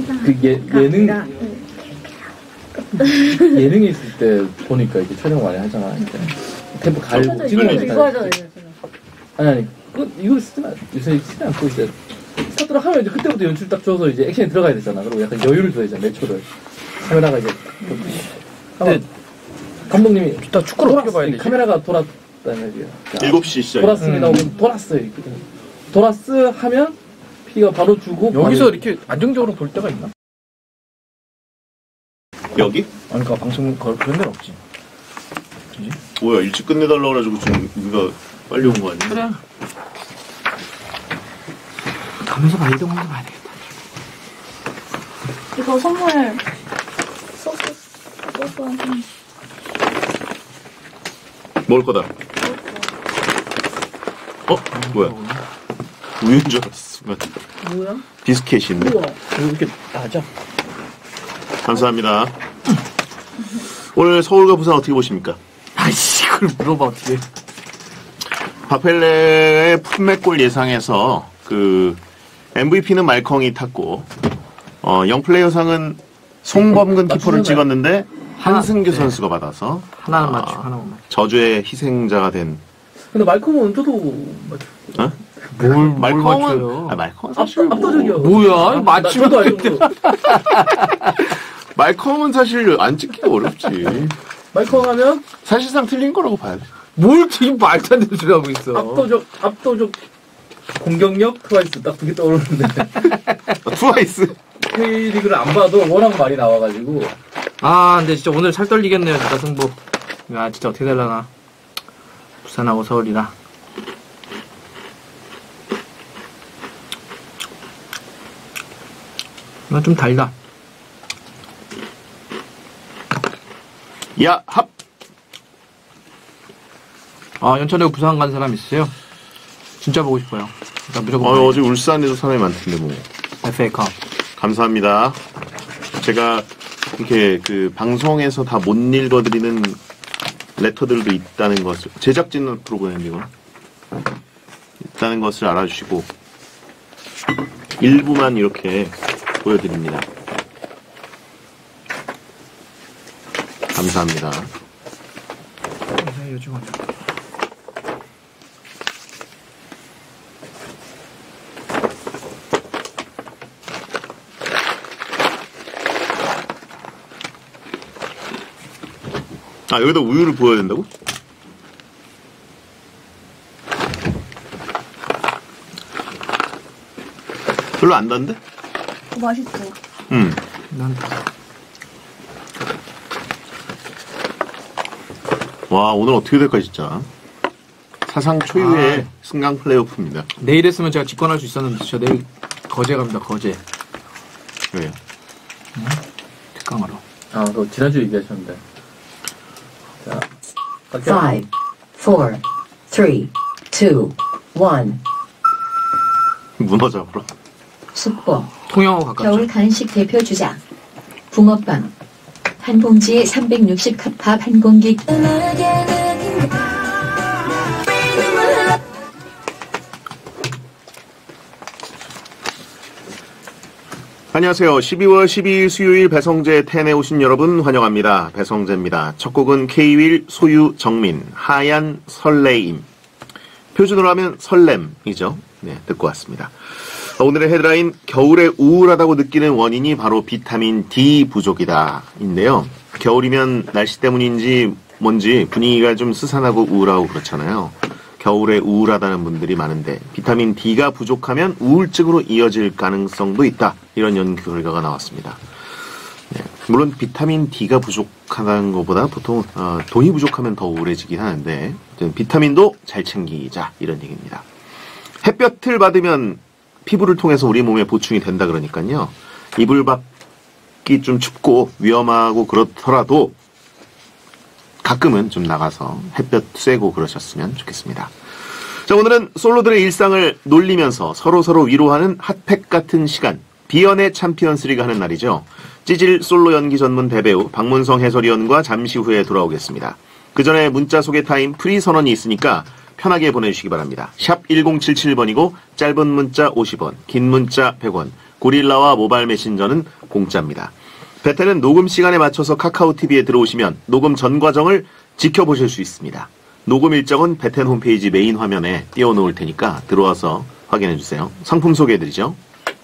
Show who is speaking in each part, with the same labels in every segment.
Speaker 1: 그 예능에 있을 때 보니까 이렇게 촬영 많이 하잖아. 이렇게 템포 갈고 찍는
Speaker 2: 이거 하잖아요.
Speaker 1: 아니 이걸 쓰면 요새 쓰지 않고 이제 스타트를 하면 이제 그때부터 연출 딱 줘서 이제 액션이 들어가야 되잖아. 그리고 약간 여유를 줘야 되잖아. 몇 초를 카메라가 이제 근데 감독님이
Speaker 3: 일단 축구를 어떻게 봐야 되지?
Speaker 1: 카메라가 돌았다는 얘기야.
Speaker 4: 7시 시작.
Speaker 1: 돌았습니다. 돌았어요. 돌았어 하면 피가 바로 주고
Speaker 3: 여기서 이렇게 안정적으로 볼 때가 있나?
Speaker 4: 여기?
Speaker 3: 아니 그러니까 방송 그런 데는 없지. 그지?
Speaker 4: 뭐야 일찍 끝내달라고 그래가지고 좀 우리가 빨리 온 거 아니야?
Speaker 3: 그래. 가면서 봐야 이동하면서 봐야 되겠다.
Speaker 2: 이거 선물 소스
Speaker 4: 먹을 거다. 뭐야? 우유인 줄 알았어.
Speaker 2: 뭐야?
Speaker 4: 비스켓인데.
Speaker 2: 우와.
Speaker 3: 이렇게 하자.
Speaker 4: 감사합니다. 오늘 서울과 부산 어떻게 보십니까?
Speaker 3: 아이씨 그걸 물어봐 어떻게.
Speaker 4: 박펠레의 품맥골 예상에서 그 MVP는 말컹이 탔고 영플레이어상은 송범근 키퍼를 찍었는데 한승규 선수가 받아서
Speaker 3: 하나는 맞추고 하나만 맞추고.
Speaker 4: 저주의 희생자가 된.
Speaker 1: 근데 말콤은 저도 맞춰.
Speaker 4: 어?
Speaker 3: 뭘
Speaker 4: 말컹은
Speaker 3: 맞춰요?
Speaker 4: 말컹은 사실
Speaker 1: 압도적이야.
Speaker 3: 뭐야 맞추면
Speaker 1: 저도 알고.
Speaker 4: 말컹은 사실 안 찍기 어렵지.
Speaker 1: 말콤 하면
Speaker 4: 사실상 틀린 거라고 봐야 돼.
Speaker 3: 뭘 지금 말도 안 되는 소리 하고 있어.
Speaker 1: 압도적 공격력 트와이스 딱 두 개 떠오르는데
Speaker 4: 트와이스.
Speaker 1: K리그를 안 봐도 워낙 많이 나와가지고.
Speaker 3: 아 근데 진짜 오늘 살 떨리겠네요 진짜 승부. 야 진짜 어떻게 되려나. 부산하고 서울이라. 이건 좀 달다.
Speaker 4: 야, 합!
Speaker 3: 연천에 부산 간 사람 있어요? 진짜 보고 싶어요. 나 무조건.
Speaker 4: 어제 울산에도 사람이 많던데, 뭐.
Speaker 3: FA컵.
Speaker 4: 감사합니다. 제가 이렇게 그 방송에서 다 못 읽어드리는 레터들도 있다는 것을, 제작진 프로그램 이거. 있다는 것을 알아주시고, 일부만 이렇게 보여드립니다. 감사합니다.
Speaker 3: 요즘 하자.
Speaker 4: 여기다 우유를 부어야 된다고? 별로 안 단데?
Speaker 2: 맛있어.
Speaker 3: 난
Speaker 4: 와, 오늘 어떻게 될까, 진짜. 사상 초유의 승강 플레이오프입니다.
Speaker 3: 내일 했으면 제가 직관할 수 있었는데 저 내일 거제 갑니다. 거제.
Speaker 4: 왜요?
Speaker 3: 특강하러.
Speaker 1: 그거 지난주에 얘기하셨는데. 자,
Speaker 5: 5, 4, 3, 2, 1.
Speaker 4: 문어 잡으러.
Speaker 5: 숙보.
Speaker 3: 통영하고 가깝죠.
Speaker 5: 겨울 간식 대표 주자. 붕어빵. 한 봉지에 360컵 밥 한 공기.
Speaker 4: 안녕하세요. 12월 12일 수요일 배성재 10에 오신 여러분 환영합니다. 배성재입니다. 첫 곡은 K-윌 소유 정민 하얀 설레임. 표준으로 하면 설렘이죠. 네, 듣고 왔습니다. 오늘의 헤드라인 겨울에 우울하다고 느끼는 원인이 바로 비타민 D 부족이다 인데요. 겨울이면 날씨 때문인지 뭔지 분위기가 좀 스산하고 우울하고 그렇잖아요. 겨울에 우울하다는 분들이 많은데 비타민 D가 부족하면 우울증으로 이어질 가능성도 있다. 이런 연구 결과가 나왔습니다. 네, 물론 비타민 D가 부족하다는 것보다 보통 돈이 부족하면 더 우울해지긴 하는데 비타민도 잘 챙기자 이런 얘기입니다. 햇볕을 받으면 피부를 통해서 우리 몸에 보충이 된다 그러니까요. 이불 밖이 좀 춥고 위험하고 그렇더라도 가끔은 좀 나가서 햇볕 쐬고 그러셨으면 좋겠습니다. 자, 오늘은 솔로들의 일상을 놀리면서 서로서로 위로하는 핫팩 같은 시간, 비연의 챔피언스 리그 하는 날이죠. 찌질 솔로 연기 전문 대배우 박문성 해설위원과 잠시 후에 돌아오겠습니다. 그 전에 문자 소개 타임 프리 선언이 있으니까 편하게 보내주시기 바랍니다. 샵 1077번이고 짧은 문자 50원, 긴 문자 100원, 고릴라와 모바일 메신저는 공짜입니다. 베텐은 녹음 시간에 맞춰서 카카오TV에 들어오시면 녹음 전 과정을 지켜보실 수 있습니다. 녹음 일정은 베텐 홈페이지 메인 화면에 띄워놓을 테니까 들어와서 확인해주세요. 상품 소개해드리죠.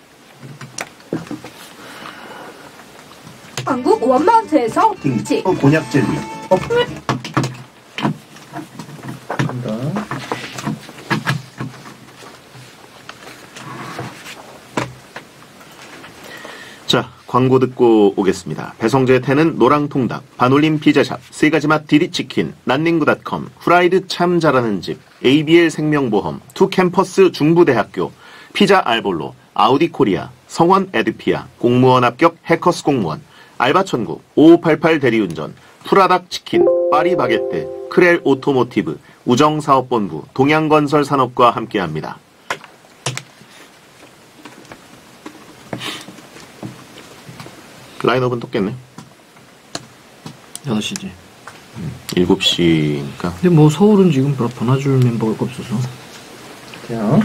Speaker 2: 한국 원마운트에서 김치.
Speaker 4: 곤약 젤리.
Speaker 1: 감사합니다.
Speaker 4: 자, 광고 듣고 오겠습니다. 배성재 텐은 노랑통닭, 반올림 피자샵, 세가지맛 디디치킨, 난닝구닷컴, 후라이드 참 잘하는 집, ABL 생명보험, 투캠퍼스 중부대학교, 피자 알볼로, 아우디 코리아, 성원 에드피아, 공무원 합격 해커스 공무원, 알바천국, 5588 대리운전, 프라닥 치킨, 파리 바게트, 크렐 오토모티브, 우정사업본부, 동양건설 산업과 함께합니다. 라인업은 똑겠네.
Speaker 3: 6시지.
Speaker 4: 7시니까.
Speaker 3: 근데 뭐 서울은 지금 별로 변화줄 멤버가 없어서.
Speaker 1: 그냥.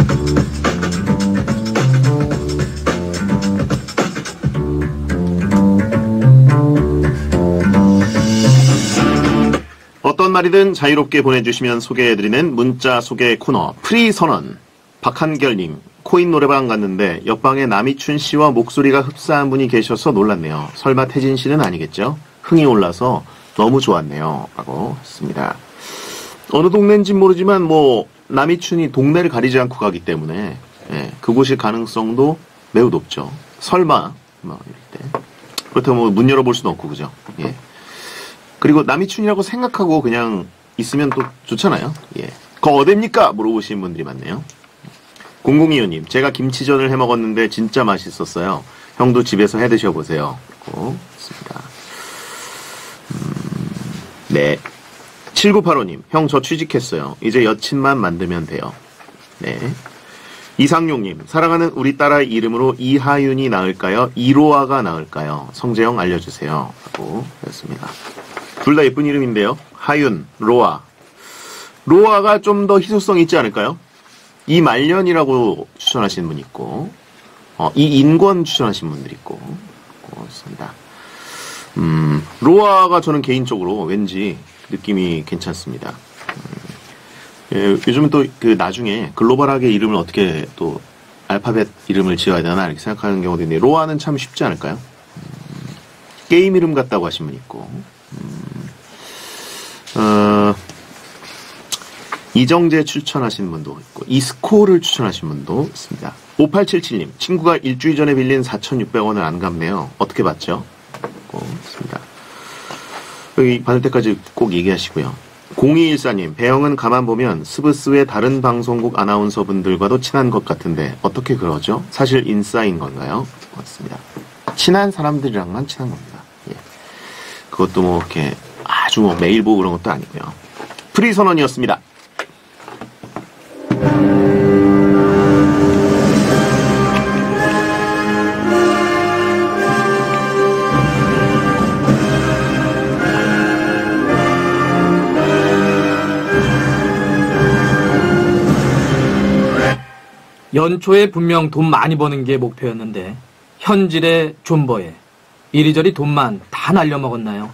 Speaker 4: 어떤 말이든 자유롭게 보내주시면 소개해드리는 문자 소개 코너 프리선언. 박한결님, 코인 노래방 갔는데 옆방에 남이춘 씨와 목소리가 흡사한 분이 계셔서 놀랐네요. 설마 태진 씨는 아니겠죠? 흥이 올라서 너무 좋았네요. 라고 했습니다. 어느 동네인지 모르지만 뭐 남이춘이 동네를 가리지 않고 가기 때문에 그곳일 가능성도 매우 높죠. 설마 뭐 이럴 때 그렇다고 뭐 문 열어볼 수도 없고 그죠? 예. 그리고 남이춘이라고 생각하고 그냥 있으면 또 좋잖아요. 예. 그거 어딥니까? 물어보시는 분들이 많네요. 0025님, 제가 김치전을 해 먹었는데 진짜 맛있었어요. 형도 집에서 해 드셔보세요. 그리고 있습니다. 네. 7985님, 형 저 취직했어요. 이제 여친만 만들면 돼요. 네. 이상용님, 사랑하는 우리 딸아이 이름으로 이하윤이 나을까요? 이로아가 나을까요? 성재형 알려주세요. 라고 했습니다. 둘 다 예쁜 이름인데요. 하윤, 로아. 로아가 좀 더 희소성 있지 않을까요? 이말년이라고 추천하시는 분 있고, 이인권 추천하시는 분들 있고, 그렇습니다. 로아가 저는 개인적으로 왠지 느낌이 괜찮습니다. 요즘은 또 그 나중에 글로벌하게 이름을 어떻게 또 알파벳 이름을 지어야 되나 이렇게 생각하는 경우도 있는데, 로아는 참 쉽지 않을까요? 게임 이름 같다고 하신 분 있고, 이정재 추천하신 분도 있고, 이스코를 추천하신 분도 있습니다. 5877님, 친구가 일주일 전에 빌린 4,600원을 안 갚네요. 어떻게 받죠? 있습니다. 여기 받을 때까지 꼭 얘기하시고요. 0214님, 배영은 가만 보면 스브스의 다른 방송국 아나운서분들과도 친한 것 같은데 어떻게 그러죠? 사실 인싸인 건가요? 맞습니다. 친한 사람들이랑만 친한 겁니다. 예. 그것도 뭐 이렇게 아주 뭐 매일 보고 그런 것도 아니고요. 프리선언이었습니다.
Speaker 3: 연초에 분명 돈 많이 버는 게 목표였는데 현질의 존버에 이리저리 돈만 다 날려먹었나요?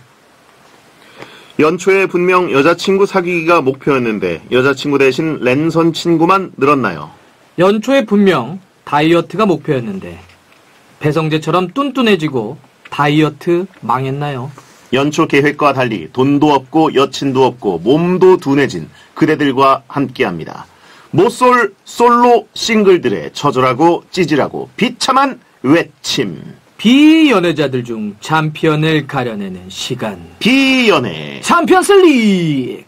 Speaker 4: 연초에 분명 여자친구 사귀기가 목표였는데 여자친구 대신 랜선 친구만 늘었나요?
Speaker 3: 연초에 분명 다이어트가 목표였는데 배성재처럼 뚠뚠해지고 다이어트 망했나요?
Speaker 4: 연초 계획과 달리 돈도 없고 여친도 없고 몸도 둔해진 그대들과 함께합니다. 모쏠 솔로 싱글들의 처절하고 찌질하고 비참한 외침.
Speaker 3: 비연애자들 중 챔피언을 가려내는 시간.
Speaker 4: 비연애
Speaker 3: 챔피언스 리그.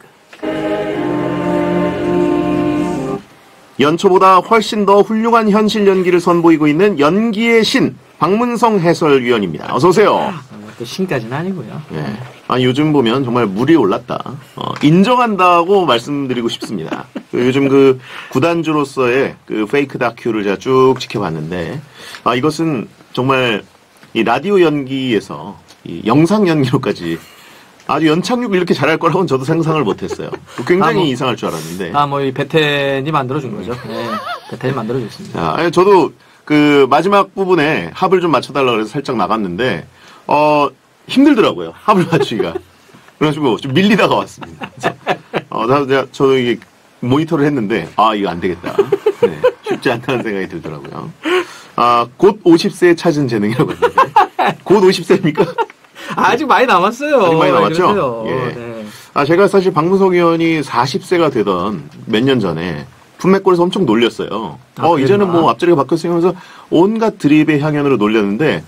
Speaker 4: 연초보다 훨씬 더 훌륭한 현실 연기를 선보이고 있는 연기의 신 박문성 해설위원입니다. 어서 오세요.
Speaker 3: 또 신까지는 아니고요.
Speaker 4: 예. 요즘 보면 정말 물이 올랐다. 인정한다고 말씀드리고 싶습니다. 요즘 그 구단주로서의 그 페이크 다큐를 제가 쭉 지켜봤는데, 이것은 정말 이 라디오 연기에서 이 영상 연기로까지 아주 연착륙을 이렇게 잘할 거라고는 저도 상상을 못했어요. 굉장히 이상할 줄 알았는데.
Speaker 3: 이 베텐이 만들어준 거죠. 네, 베텐이 만들어줬습니다.
Speaker 4: 저도 그 마지막 부분에 합을 좀 맞춰달라고 해서 살짝 나갔는데 힘들더라고요. 합을 맞추기가. 그래가지고 좀 밀리다가 왔습니다. 그래서 저도 이게 모니터를 했는데 이거 안 되겠다. 네, 쉽지 않다는 생각이 들더라고요. 곧 50세에 찾은 재능이라고 했는데 곧 50세입니까?
Speaker 3: 아직 많이 남았어요.
Speaker 4: 아직 많이 남았죠? 예.
Speaker 3: 네.
Speaker 4: 제가 사실 박문석 의원이 40세가 되던 몇 년 전에 품맥골에서 엄청 놀렸어요. 이제는 뭐 앞자리가 바뀌었어요 하면서 온갖 드립의 향연으로 놀렸는데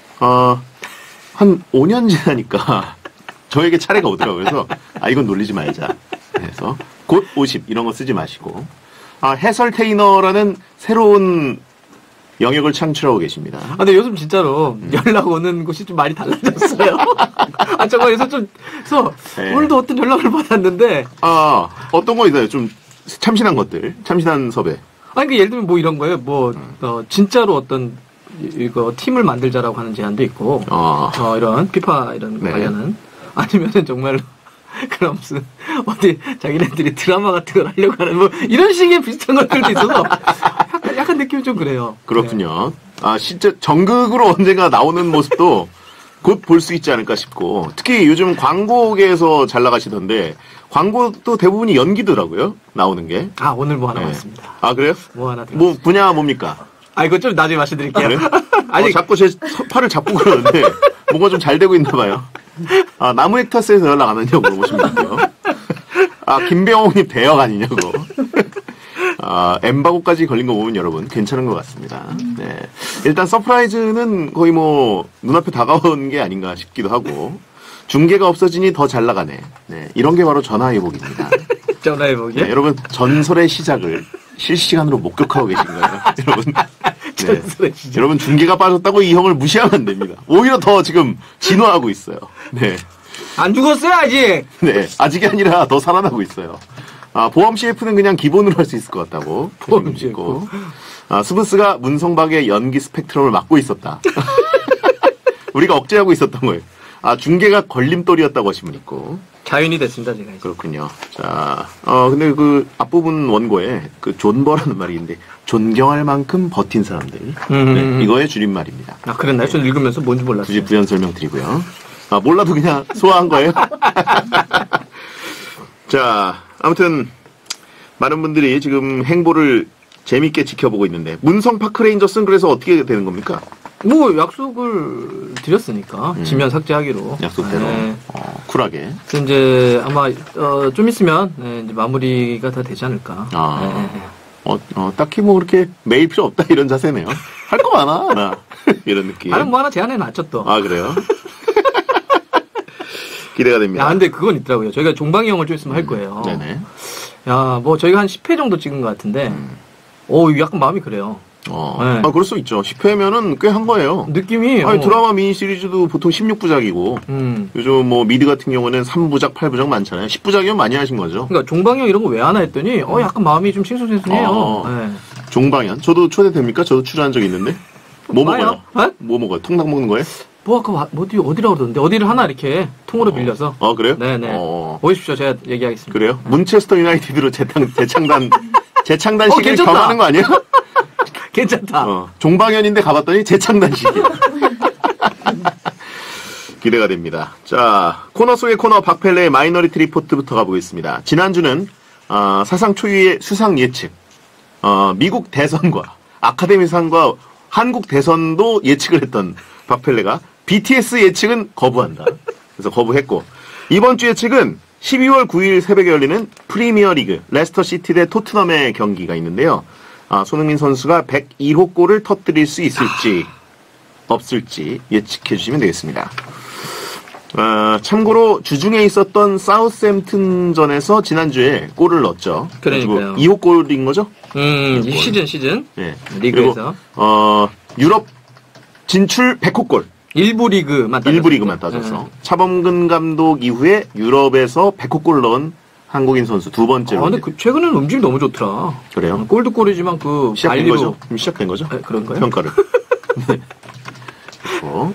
Speaker 4: 한 5년 지나니까 저에게 차례가 오더라고요. 그래서 이건 놀리지 말자. 그래서 곧 50 이런 거 쓰지 마시고 해설 테이너라는 새로운 영역을 창출하고 계십니다.
Speaker 3: 근데 요즘 진짜로 연락 오는 곳이 좀 많이 달라졌어요. 정말 그래서
Speaker 4: 네.
Speaker 3: 오늘도 어떤 연락을 받았는데.
Speaker 4: 어떤 거 있어요? 좀 참신한 것들, 참신한 섭외.
Speaker 3: 그러니까 예를 들면 뭐 이런 거예요. 진짜로 어떤 이거 팀을 만들자라고 하는 제안도 있고, 이런 피파 이런
Speaker 4: 네.
Speaker 3: 관련은 아니면은 정말로 그럼 무슨 어디 자기네들이 드라마 같은 걸 하려고 하는 뭐 이런 식의 비슷한 것들도 있어서 약간 느낌이 좀 그래요.
Speaker 4: 그렇군요. 진짜 정극으로 언젠가 나오는 모습도 곧 볼 수 있지 않을까 싶고, 특히 요즘 광고계에서 잘 나가시던데 광고도 대부분이 연기더라고요. 나오는 게.
Speaker 3: 오늘 뭐 하나
Speaker 4: 네.
Speaker 3: 봤습니다.
Speaker 4: 그래요?
Speaker 3: 뭐 하나 들었어요.
Speaker 4: 뭐 분야 뭡니까?
Speaker 3: 이거 좀 나중에 말씀드릴게요.
Speaker 4: 그래?
Speaker 3: 아니
Speaker 4: 자꾸 제 팔을 잡고 그러는데 뭔가 좀 잘 되고 있나 봐요. 나무 헥터스에서 연락 안 왔냐고 물어보시면 돼요. 김병옥님 대역 아니냐고. 엠바고까지 걸린 거 보면 여러분 괜찮은 것 같습니다. 네. 일단 서프라이즈는 거의 뭐 눈앞에 다가온 게 아닌가 싶기도 하고, 중계가 없어지니 더 잘 나가네. 네. 이런 게 바로 전화위복입니다.
Speaker 3: 전화해보기요?
Speaker 4: 네, 여러분 전설의 시작을 실시간으로 목격하고 계신 거예요. 여러분.
Speaker 3: 전설의 시작.
Speaker 4: 여러분 중계가 빠졌다고 이 형을 무시하면 안 됩니다. 오히려 더 지금 진화하고 있어요. 네.
Speaker 3: 안 죽었어요 아직.
Speaker 4: 네. 아직이 아니라 더 살아나고 있어요. 보험 CF는 그냥 기본으로 할 수 있을 것 같다고.
Speaker 3: 보험 CF.
Speaker 4: 스브스가 문성박의 연기 스펙트럼을 막고 있었다. 우리가 억제하고 있었던 거예요. 중계가 걸림돌이었다고 하신 분 있고.
Speaker 3: 자연이 됐습니다, 제가.
Speaker 4: 그렇군요. 자, 근데 그 앞부분 원고에 그 존버라는 말이 있는데, 존경할 만큼 버틴 사람들. 네, 이거의 줄임말입니다.
Speaker 3: 그랬나요? 전 읽으면서 뭔지 몰랐어요.
Speaker 4: 굳이 부연 설명 드리고요. 몰라도 그냥 소화한 거예요. 자, 아무튼 많은 분들이 지금 행보를 재밌게 지켜보고 있는데, 문성 파크레인저스는 그래서 어떻게 되는 겁니까?
Speaker 3: 뭐 약속을 드렸으니까 지면 삭제하기로.
Speaker 4: 약속대로.
Speaker 3: 네.
Speaker 4: 쿨하게.
Speaker 3: 그래서 이제 아마 좀 있으면 이제 마무리가 다 되지 않을까.
Speaker 4: 딱히 뭐 그렇게 매일 필요 없다 이런 자세네요. 할 거 많아 나. 이런 느낌.
Speaker 3: 뭐 하나 제안해 놨죠 또.
Speaker 4: 그래요? 기대가 됩니다.
Speaker 3: 근데 그건 있더라고요. 저희가 종방이 형을 좀 있으면 할 거예요.
Speaker 4: 네네.
Speaker 3: 뭐 저희가 한 10회 정도 찍은 것 같은데, 약간 마음이 그래요. 네.
Speaker 4: 그럴 수 있죠. 10회면은 꽤 한 거예요.
Speaker 3: 느낌이.
Speaker 4: 드라마 미니 시리즈도 보통 16부작이고, 요즘 뭐 미드 같은 경우는 3부작, 8부작 많잖아요. 10부작이면 많이 하신 거죠.
Speaker 3: 그러니까 종방형 이런 거 왜 하나 했더니, 약간 마음이 좀 싱숭생숭해요. 네.
Speaker 4: 종방연. 저도 초대됩니까? 저도 출연한 적 있는데. 뭐
Speaker 3: 뭐요?
Speaker 4: 먹어요? 뭐 먹어요? 통닭 먹는 거예요?
Speaker 3: 아까 어디라고 그러던데, 어디를 하나 이렇게 통으로 빌려서.
Speaker 4: 그래요?
Speaker 3: 네네. 오십시오. 제가 얘기하겠습니다.
Speaker 4: 그래요? 문체스터 유나이티드로 재창단 시기를
Speaker 3: 괜찮다.
Speaker 4: 겸하는 거 아니에요?
Speaker 3: 괜찮다.
Speaker 4: 종방연인데 가봤더니 재창단 시기. 기대가 됩니다. 자, 코너 속의 코너 박펠레의 마이너리티 리포트부터 가보겠습니다. 지난주는 사상 초유의 수상 예측, 미국 대선과 아카데미상과 한국 대선도 예측을 했던 박펠레가 BTS 예측은 거부한다. 그래서 거부했고, 이번 주 예측은 12월 9일 새벽에 열리는 프리미어 리그 레스터 시티 대 토트넘의 경기가 있는데요. 손흥민 선수가 102호 골을 터뜨릴 수 있을지 없을지 예측해 주시면 되겠습니다. 참고로 주중에 있었던 사우스햄튼전에서 지난주에 골을 넣었죠.
Speaker 3: 그러니까요.
Speaker 4: 2호 골인 거죠?
Speaker 3: 이 시즌.
Speaker 4: 네.
Speaker 3: 리그에서.
Speaker 4: 그리고, 유럽 진출 100호 골.
Speaker 3: 일부 리그만
Speaker 4: 따져서. 차범근 감독 이후에 유럽에서 100호 골 넣은 한국인 선수 두 번째로.
Speaker 3: 근데 최근에는 움직임 너무 좋더라.
Speaker 4: 그래요?
Speaker 3: 골도 골이지만
Speaker 4: 시작된 거죠? 시작된 거죠?
Speaker 3: 그런가요?
Speaker 4: 평가를. 네. 그리고,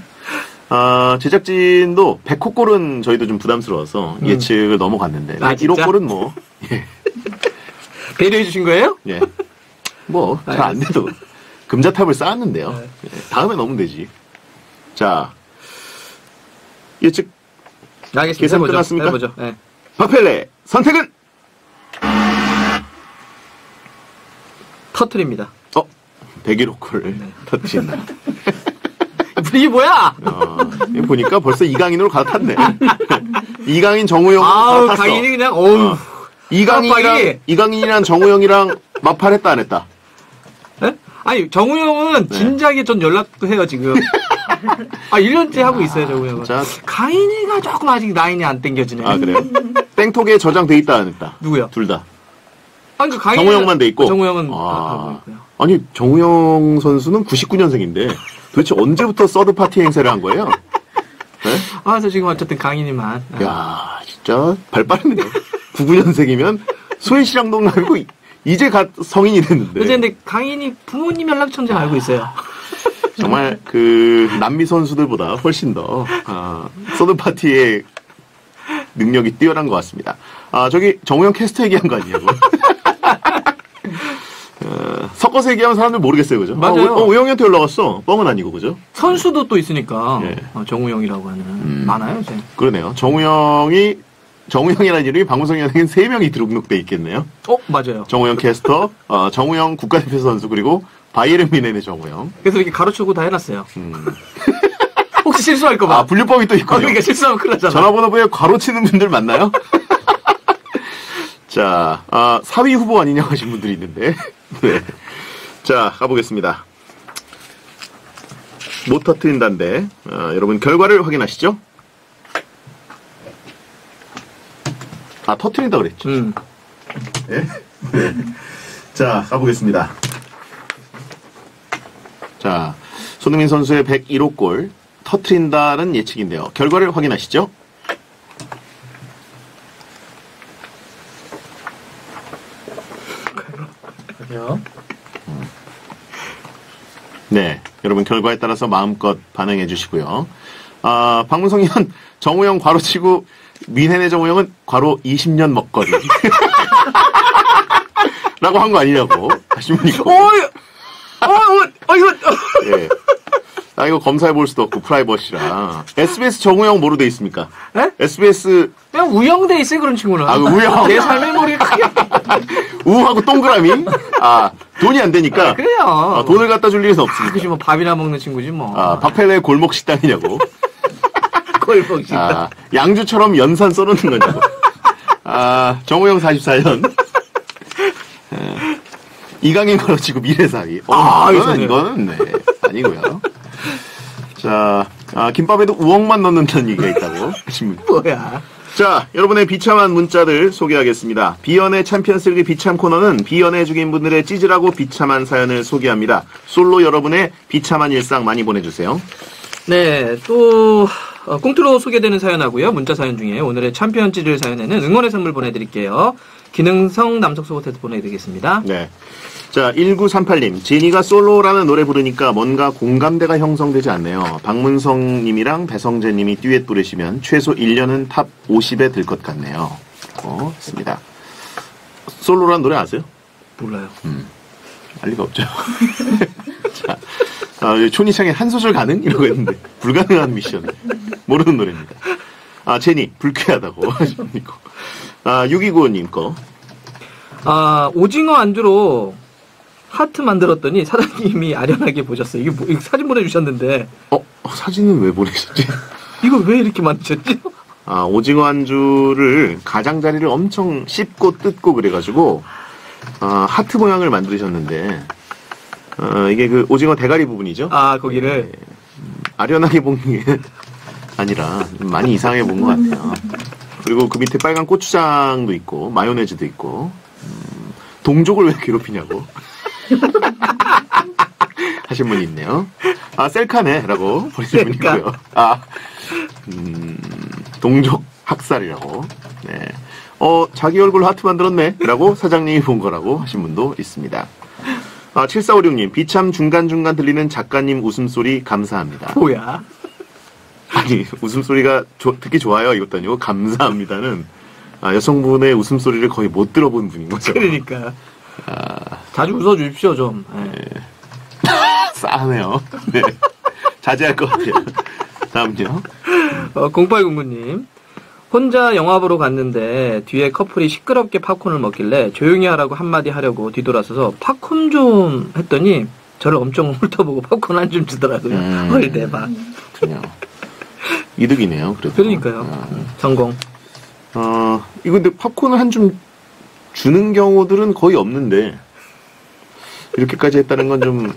Speaker 4: 제작진도 100호 골은 저희도 좀 부담스러워서 예측을 넘어갔는데. 1호 골은 뭐. 예.
Speaker 3: 배려해 주신 거예요?
Speaker 4: 예. 잘 안 돼도. 금자탑을 쌓았는데요.
Speaker 3: 네.
Speaker 4: 예, 다음에 넣으면 되지. 자, 예측
Speaker 3: 알겠습니다.
Speaker 4: 계산
Speaker 3: 해보죠.
Speaker 4: 끝났습니까?
Speaker 3: 해보죠. 네.
Speaker 4: 박펠레 선택은
Speaker 3: 터트립니다.
Speaker 4: 101호 골을 터뜨린다.
Speaker 3: 분위기 뭐야?
Speaker 4: 이거 보니까 벌써 이강인으로 갈아탔네. 이강인 정우영
Speaker 3: 아우,
Speaker 4: 갈아탔어.
Speaker 3: 강인이 그냥, 어우.
Speaker 4: 이강인이랑 정우영이랑 마팔했다 안 했다.
Speaker 3: 네? 아니, 정우영은
Speaker 4: 네.
Speaker 3: 진작에 전 연락도 해요, 지금. 1년째 하고 있어요, 정우영은.
Speaker 4: 자,
Speaker 3: 강인이가 조금 아직 라인이 안 땡겨지네.
Speaker 4: 아 그래요? 땡톡에 저장돼 있다 안 했다.
Speaker 3: 누구요?
Speaker 4: 둘 다.
Speaker 3: 아니, 그 강인이는-
Speaker 4: 정우영만 돼 있고.
Speaker 3: 정우영은 하고 있고요.
Speaker 4: 아니 정우영 선수는 99년생인데 도대체 언제부터 서드 파티 행세를 한 거예요? 네?
Speaker 3: 그래서 지금 어쨌든 강인이만.
Speaker 4: 야 진짜 발 빠르네. 99년생이면 소혜씨랑 동갑이고 이제 갓 성인이 됐는데.
Speaker 3: 근데 강인이 부모님 연락처인지 알고 있어요.
Speaker 4: 정말 그 남미 선수들보다 훨씬 더 서드 파티의 능력이 뛰어난 것 같습니다. 저기 정우영 캐스터 얘기한 거 아니냐고. 섞어서 얘기하면 사람들 모르겠어요, 그죠?
Speaker 3: 맞아요.
Speaker 4: 우영이한테 연락 왔어. 뻥은 아니고, 그죠?
Speaker 3: 선수도 또 있으니까
Speaker 4: 예.
Speaker 3: 정우영이라고 하는 많아요, 이제.
Speaker 4: 그러네요. 정우영이라는 이름이 방구석연예인 3명이 등록돼 있겠네요.
Speaker 3: 맞아요.
Speaker 4: 정우영 캐스터, 정우영 국가대표 선수, 그리고 바이에른 뮌헨의 정우영.
Speaker 3: 그래서 이렇게 가로치고 다 해놨어요. 혹시 실수할까봐.
Speaker 4: 분류법이 또 있군요.
Speaker 3: 그러니까 실수하면 큰일 나잖아.
Speaker 4: 전화번호부에 괄호치는 분들 맞나요? 자, 4위 후보 아니냐고 하신 분들이 있는데. 네. 자, 가보겠습니다. 못 터트린다인데, 여러분 결과를 확인하시죠. 터트린다 그랬죠. 네? 네. 자, 가보겠습니다. 자, 손흥민 선수의 101호 골, 터트린다는 예측인데요. 결과를 확인하시죠. 네, 여러분 결과에 따라서 마음껏 반응해 주시고요. 박문성 의원, 정우영 괄호치고 뮌헨의 정우영은 괄호 20년 먹거리 라고 한 거 아니냐고 하신 분 있고. 예. 이거 검사해 볼 수도 없고 프라이버시라. SBS 정우영 뭐로 돼 있습니까?
Speaker 3: 네?
Speaker 4: SBS
Speaker 3: 그냥 우영돼 있어요, 그런 친구는.
Speaker 4: 우영.
Speaker 3: 내 삶의 머리가 크게.
Speaker 4: 우하고 동그라미. 돈이 안 되니까.
Speaker 3: 그래요.
Speaker 4: 돈을 갖다 줄 일은 없습니다.
Speaker 3: 그지 뭐 밥이나 먹는 친구지 뭐.
Speaker 4: 박펠레의 골목 식당이냐고.
Speaker 3: 골목 식당.
Speaker 4: 양주처럼 연산 써놓는 거냐고. 정우영 44년. 이강인 걸어치고 미래사위. 이거는 네. 아니고요. 자, 김밥에도 우엉만 넣는다는 얘기가 있다고 하신 분.
Speaker 3: 뭐야.
Speaker 4: 자, 여러분의 비참한 문자들 소개하겠습니다. 비연의 챔피언스리그 비참 코너는 비연의 중인분들의 찌질하고 비참한 사연을 소개합니다. 솔로 여러분의 비참한 일상 많이 보내주세요.
Speaker 3: 네, 또 꽁트로 소개되는 사연하고요. 문자 사연 중에 오늘의 챔피언 찌질 사연에는 응원의 선물 보내드릴게요. 기능성 남성 속옷에서 보내드리겠습니다.
Speaker 4: 네. 자, 1938님. 제니가 솔로라는 노래 부르니까 뭔가 공감대가 형성되지 않네요. 박문성님이랑 배성재님이 듀엣 부르시면 최소 1년은 탑 50에 들 것 같네요. 했습니다. 솔로라는 노래 아세요?
Speaker 3: 몰라요.
Speaker 4: 알 리가 없죠. 자, 촌이창에 한 소절 가능? 이러고 했는데 불가능한 미션. 모르는 노래입니다. 제니 불쾌하다고 하셨고. 6295님 거.
Speaker 3: 오징어 안주로 하트 만들었더니 사장님이 아련하게 보셨어요. 이거 사진 보내주셨는데.
Speaker 4: 사진은 왜 보내셨지?
Speaker 3: 이거 왜 이렇게 만드셨지?
Speaker 4: 오징어 안주를 가장자리를 엄청 씹고 뜯고 그래가지고 하트 모양을 만드셨는데 이게 그 오징어 대가리 부분이죠?
Speaker 3: 거기를
Speaker 4: 네. 아련하게 본 게 아니라 많이 이상하게 본 것 같아요. 그리고 그 밑에 빨간 고추장도 있고 마요네즈도 있고 동족을 왜 괴롭히냐고 하신 분이 있네요. 셀카네라고 보내신 분이 있고요. 동족 학살이라고. 네. 자기 얼굴 하트 만들었네 라고 사장님이 본 거라고 하신 분도 있습니다. 7456님 비참 중간중간 들리는 작가님 웃음소리 감사합니다.
Speaker 3: 뭐야?
Speaker 4: 아니 웃음소리가 듣기 좋아요 이것도 아니고 감사합니다는 여성분의 웃음소리를 거의 못 들어본 분인 거죠.
Speaker 3: 그러니까 자주 웃어주십시오 좀.
Speaker 4: 네. 싸하네요. 네. 자제할 것 같아요. 다음요.
Speaker 3: 0809님. 혼자 영화 보러 갔는데 뒤에 커플이 시끄럽게 팝콘을 먹길래 조용히 하라고 한마디 하려고 뒤돌아서서 팝콘 좀 했더니 저를 엄청 훑어보고 팝콘 한 줌 주더라고요. 헐 대박.
Speaker 4: 그냥 이득이네요. 그래도.
Speaker 3: 그러니까요. 성공.
Speaker 4: 이거 근데 팝콘을 한 줌 주는 경우들은 거의 없는데 이렇게까지 했다는 건 좀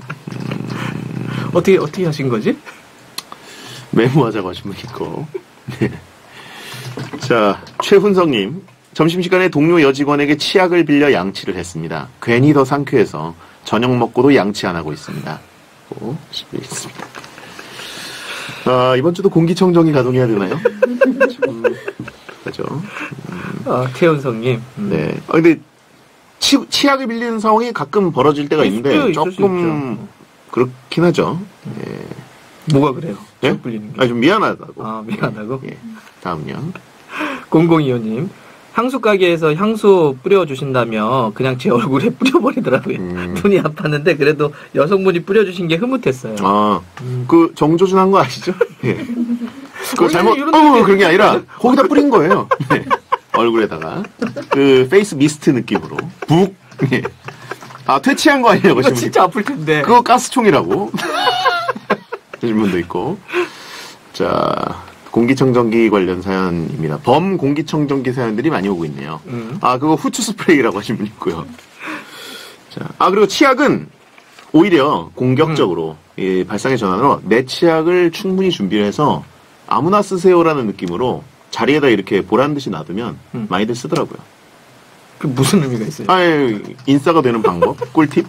Speaker 3: 어떻게 하신 거지?
Speaker 4: 메모하자고 하신 분 있고. 네. 자, 최훈성님. 점심시간에 동료 여직원에게 치약을 빌려 양치를 했습니다. 괜히 더 상쾌해서 저녁 먹고도 양치 안 하고 있습니다. 오, 있습니다. 이번 주도 공기청정기 가동해야 되나요? 그죠.
Speaker 3: 최훈성님.
Speaker 4: 네. 근데 치약을 빌리는 상황이 가끔 벌어질 때가 있는데 조금 그렇긴 하죠. 예.
Speaker 3: 뭐가 그래요?
Speaker 4: 예?
Speaker 3: 쭉 불리는 게.
Speaker 4: 좀 미안하다고.
Speaker 3: 미안하다고?
Speaker 4: 예. 다음요.
Speaker 3: 0025님. 향수 가게에서 향수 뿌려주신다며 그냥 제 얼굴에 뿌려버리더라고요. 눈이 아팠는데 그래도 여성분이 뿌려주신 게 흐뭇했어요.
Speaker 4: 그 정조준한 거 아시죠? 예. 그거 잘못,
Speaker 3: 이런
Speaker 4: 그런 게 아니라 거기다 뿌린 거예요. 네. 얼굴에다가. 그 페이스 미스트 느낌으로. 북. 예. 퇴치한 거 아니냐고.
Speaker 3: 이거 진짜 아플 텐데.
Speaker 4: 그거 가스총이라고. 그런 분도 있고. 자, 공기청정기 관련 사연입니다. 범 공기청정기 사연들이 많이 오고 있네요. 그거 후추 스프레이라고 하신 분 있고요. 자, 그리고 치약은 오히려 공격적으로 발상의 전환으로 내 치약을 충분히 준비를 해서 아무나 쓰세요라는 느낌으로 자리에다 이렇게 보란 듯이 놔두면 많이들 쓰더라고요.
Speaker 3: 그 무슨 의미가 있어요?
Speaker 4: 인싸가 되는 방법, 꿀팁.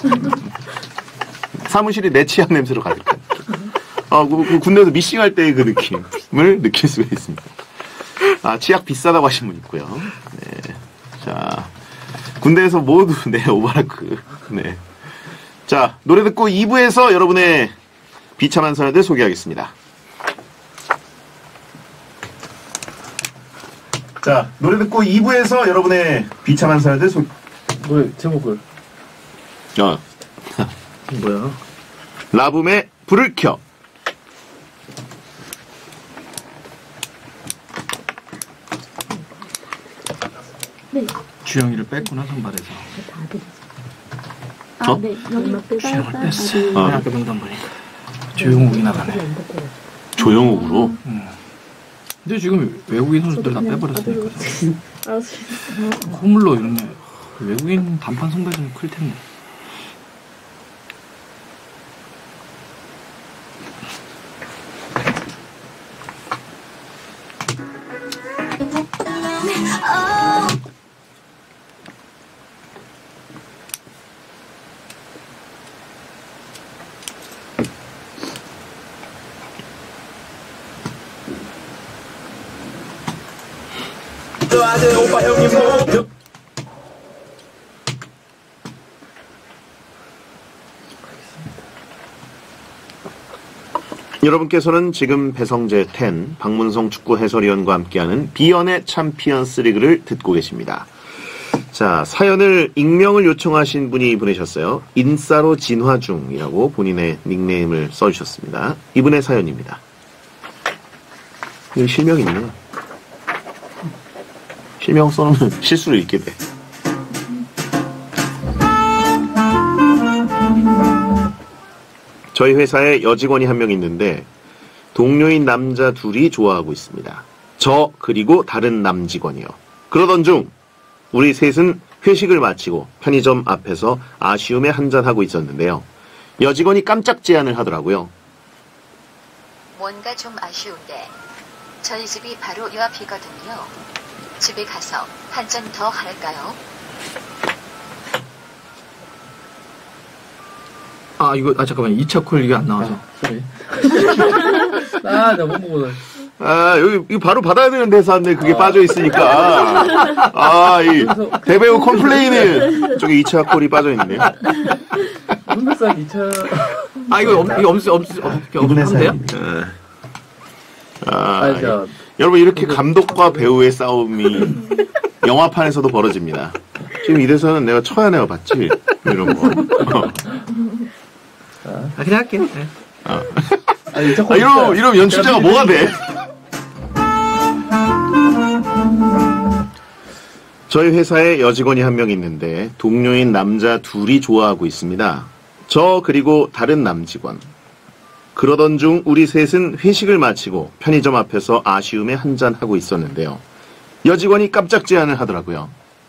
Speaker 4: 사무실이 내 치약 냄새로 가득해. 그 군대에서 미싱할 때의 그 느낌을 느낄 수가 있습니다. 치약 비싸다고 하신 분 있고요. 네. 자, 군대에서 모두, 네, 오바라크. 네. 자, 노래 듣고 2부에서 여러분의 비참한 사연들 소개하겠습니다. 자, 노래 듣고 2부에서 여러분의 비참한 사연들
Speaker 1: 노래 제목을.
Speaker 3: 뭐야?
Speaker 4: 라붐의 불을 켜.
Speaker 2: 네.
Speaker 3: 주영이를 뺐구나, 선발에서.
Speaker 2: 네. 여기
Speaker 3: 주영을 뺐어. 아까 명단 보니까. 조용욱이 나가네.
Speaker 4: 조영욱으로?
Speaker 3: 근데 지금 외국인 선수들 다 빼버렸으니까.
Speaker 2: 알았어.
Speaker 3: 허물로 이런 외국인 단판 선발 좀 클 텐데.
Speaker 4: 여러분께서는 지금 배성재 10 박문성 축구 해설위원과 함께하는 비연의 챔피언스 리그를 듣고 계십니다. 자, 사연을 익명을 요청하신 분이 보내셨어요. 인싸로 진화 중이라고 본인의 닉네임을 써주셨습니다. 이분의 사연입니다. 여기 실명 있네. 실명 써놓으면 실수를 읽게 돼. 저희 회사에 여직원이 한 명 있는데 동료인 남자 둘이 좋아하고 있습니다. 저 그리고 다른 남직원이요. 그러던 중 우리 셋은 회식을 마치고 편의점 앞에서 아쉬움에 한잔하고 있었는데요. 여직원이 깜짝 제안을 하더라고요.
Speaker 6: 뭔가 좀 아쉬운데 저희 집이 바로 요 앞이거든요. 집에 가서 한 잔 더 할까요?
Speaker 3: 잠깐만. 2차 콜 이게 안 나와서.
Speaker 1: 소리. 내가 못 보고.
Speaker 4: 여기 바로 받아야 되는 대사인데 그게 빠져 있으니까. 이 대배우 컴플레인은 저기 2차 콜이 빠져 있네요.
Speaker 1: 문백상 2차.
Speaker 3: 이거 없으면 돼요?
Speaker 4: 여러분 이렇게 감독과 배우의 싸움이 영화판에서도 벌어집니다. 지금 이 대사는 내가 쳐야 내가 봤지 이런 거.
Speaker 3: 그냥 할게. 네.
Speaker 1: 아니, 자꾸
Speaker 4: 이러면 연출자가 뭐가 돼? 저희 회사에 여직원이 한 명 있는데 동료인 남자 둘이 좋아하고 있습니다. 저 그리고 다른 남직원. 그러던 중 우리 셋은 회식을 마치고 편의점 앞에서 아쉬움에 한잔하고 있었는데요. 여직원이 깜짝 제안을 하더라고요.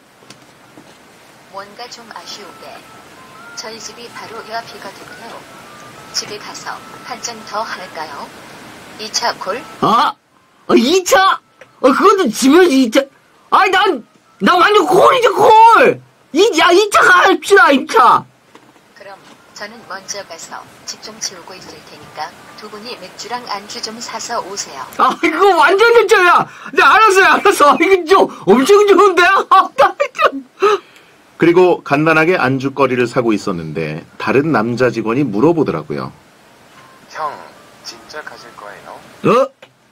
Speaker 6: 뭔가 좀 아쉬운데 저희 집이 바로 요 앞이거든요. 집에 가서 한 잔 더 할까요? 2차 콜?
Speaker 7: 2차? 그것도 집에서 2차. 아니, 나 완전 콜이지, 콜! 2차 갑시다, 2차.
Speaker 6: 그럼 저는 먼저 가서 집 좀 치우고 있을 테니까 두 분이 맥주랑 안주 좀 사서 오세요.
Speaker 7: 이거 완전 괜찮아. 네, 알았어. 이거 좀 엄청 좋은데?
Speaker 4: 그리고 간단하게 안주거리를 사고 있었는데 다른 남자 직원이 물어보더라고요.
Speaker 8: 형, 진짜 가실 거예요?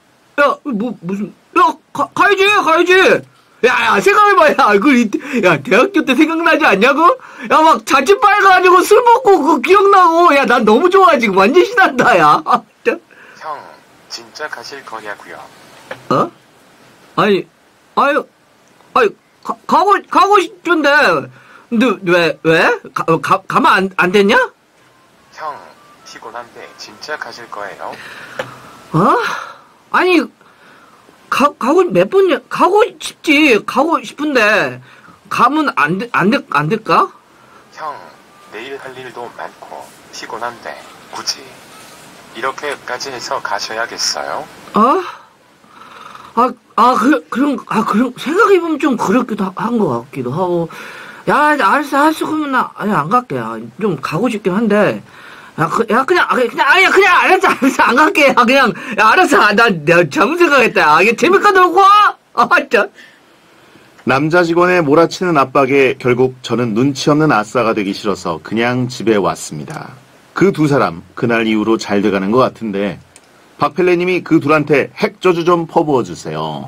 Speaker 7: 가야지. 야, 생각해봐, 야, 대학교 때 생각나지 않냐고? 야, 막 자취방에 가가지고 술 먹고 그거 기억나고, 야, 난 너무 좋아, 지금. 완전 신난다, 야.
Speaker 8: 형, 진짜 가실 거냐고요?
Speaker 7: 가고 싶은데, 근데 왜? 가면 안 됐냐?
Speaker 8: 형, 피곤한데 진짜 가실 거예요?
Speaker 7: 아니, 가고 싶지. 가고 싶은데, 가면 안 될까?
Speaker 8: 형, 내일 할 일도 많고, 피곤한데, 굳이, 이렇게까지 해서 가셔야겠어요?
Speaker 7: 그럼, 생각해보면 좀 그렇기도 한 것 같기도 하고. 야, 알았어, 그러면 나, 안 갈게. 좀 가고 싶긴 한데. 그냥, 알았어, 안 갈게. 알았어, 내가 잘못 생각했다. 이게 재밌게 놀고 와! 진짜.
Speaker 4: 남자 직원의 몰아치는 압박에 결국 저는 눈치 없는 아싸가 되기 싫어서 그냥 집에 왔습니다. 그 두 사람, 그날 이후로 잘 돼가는 것 같은데, 박펠레님이 그 둘한테 핵저주 좀 퍼부어주세요.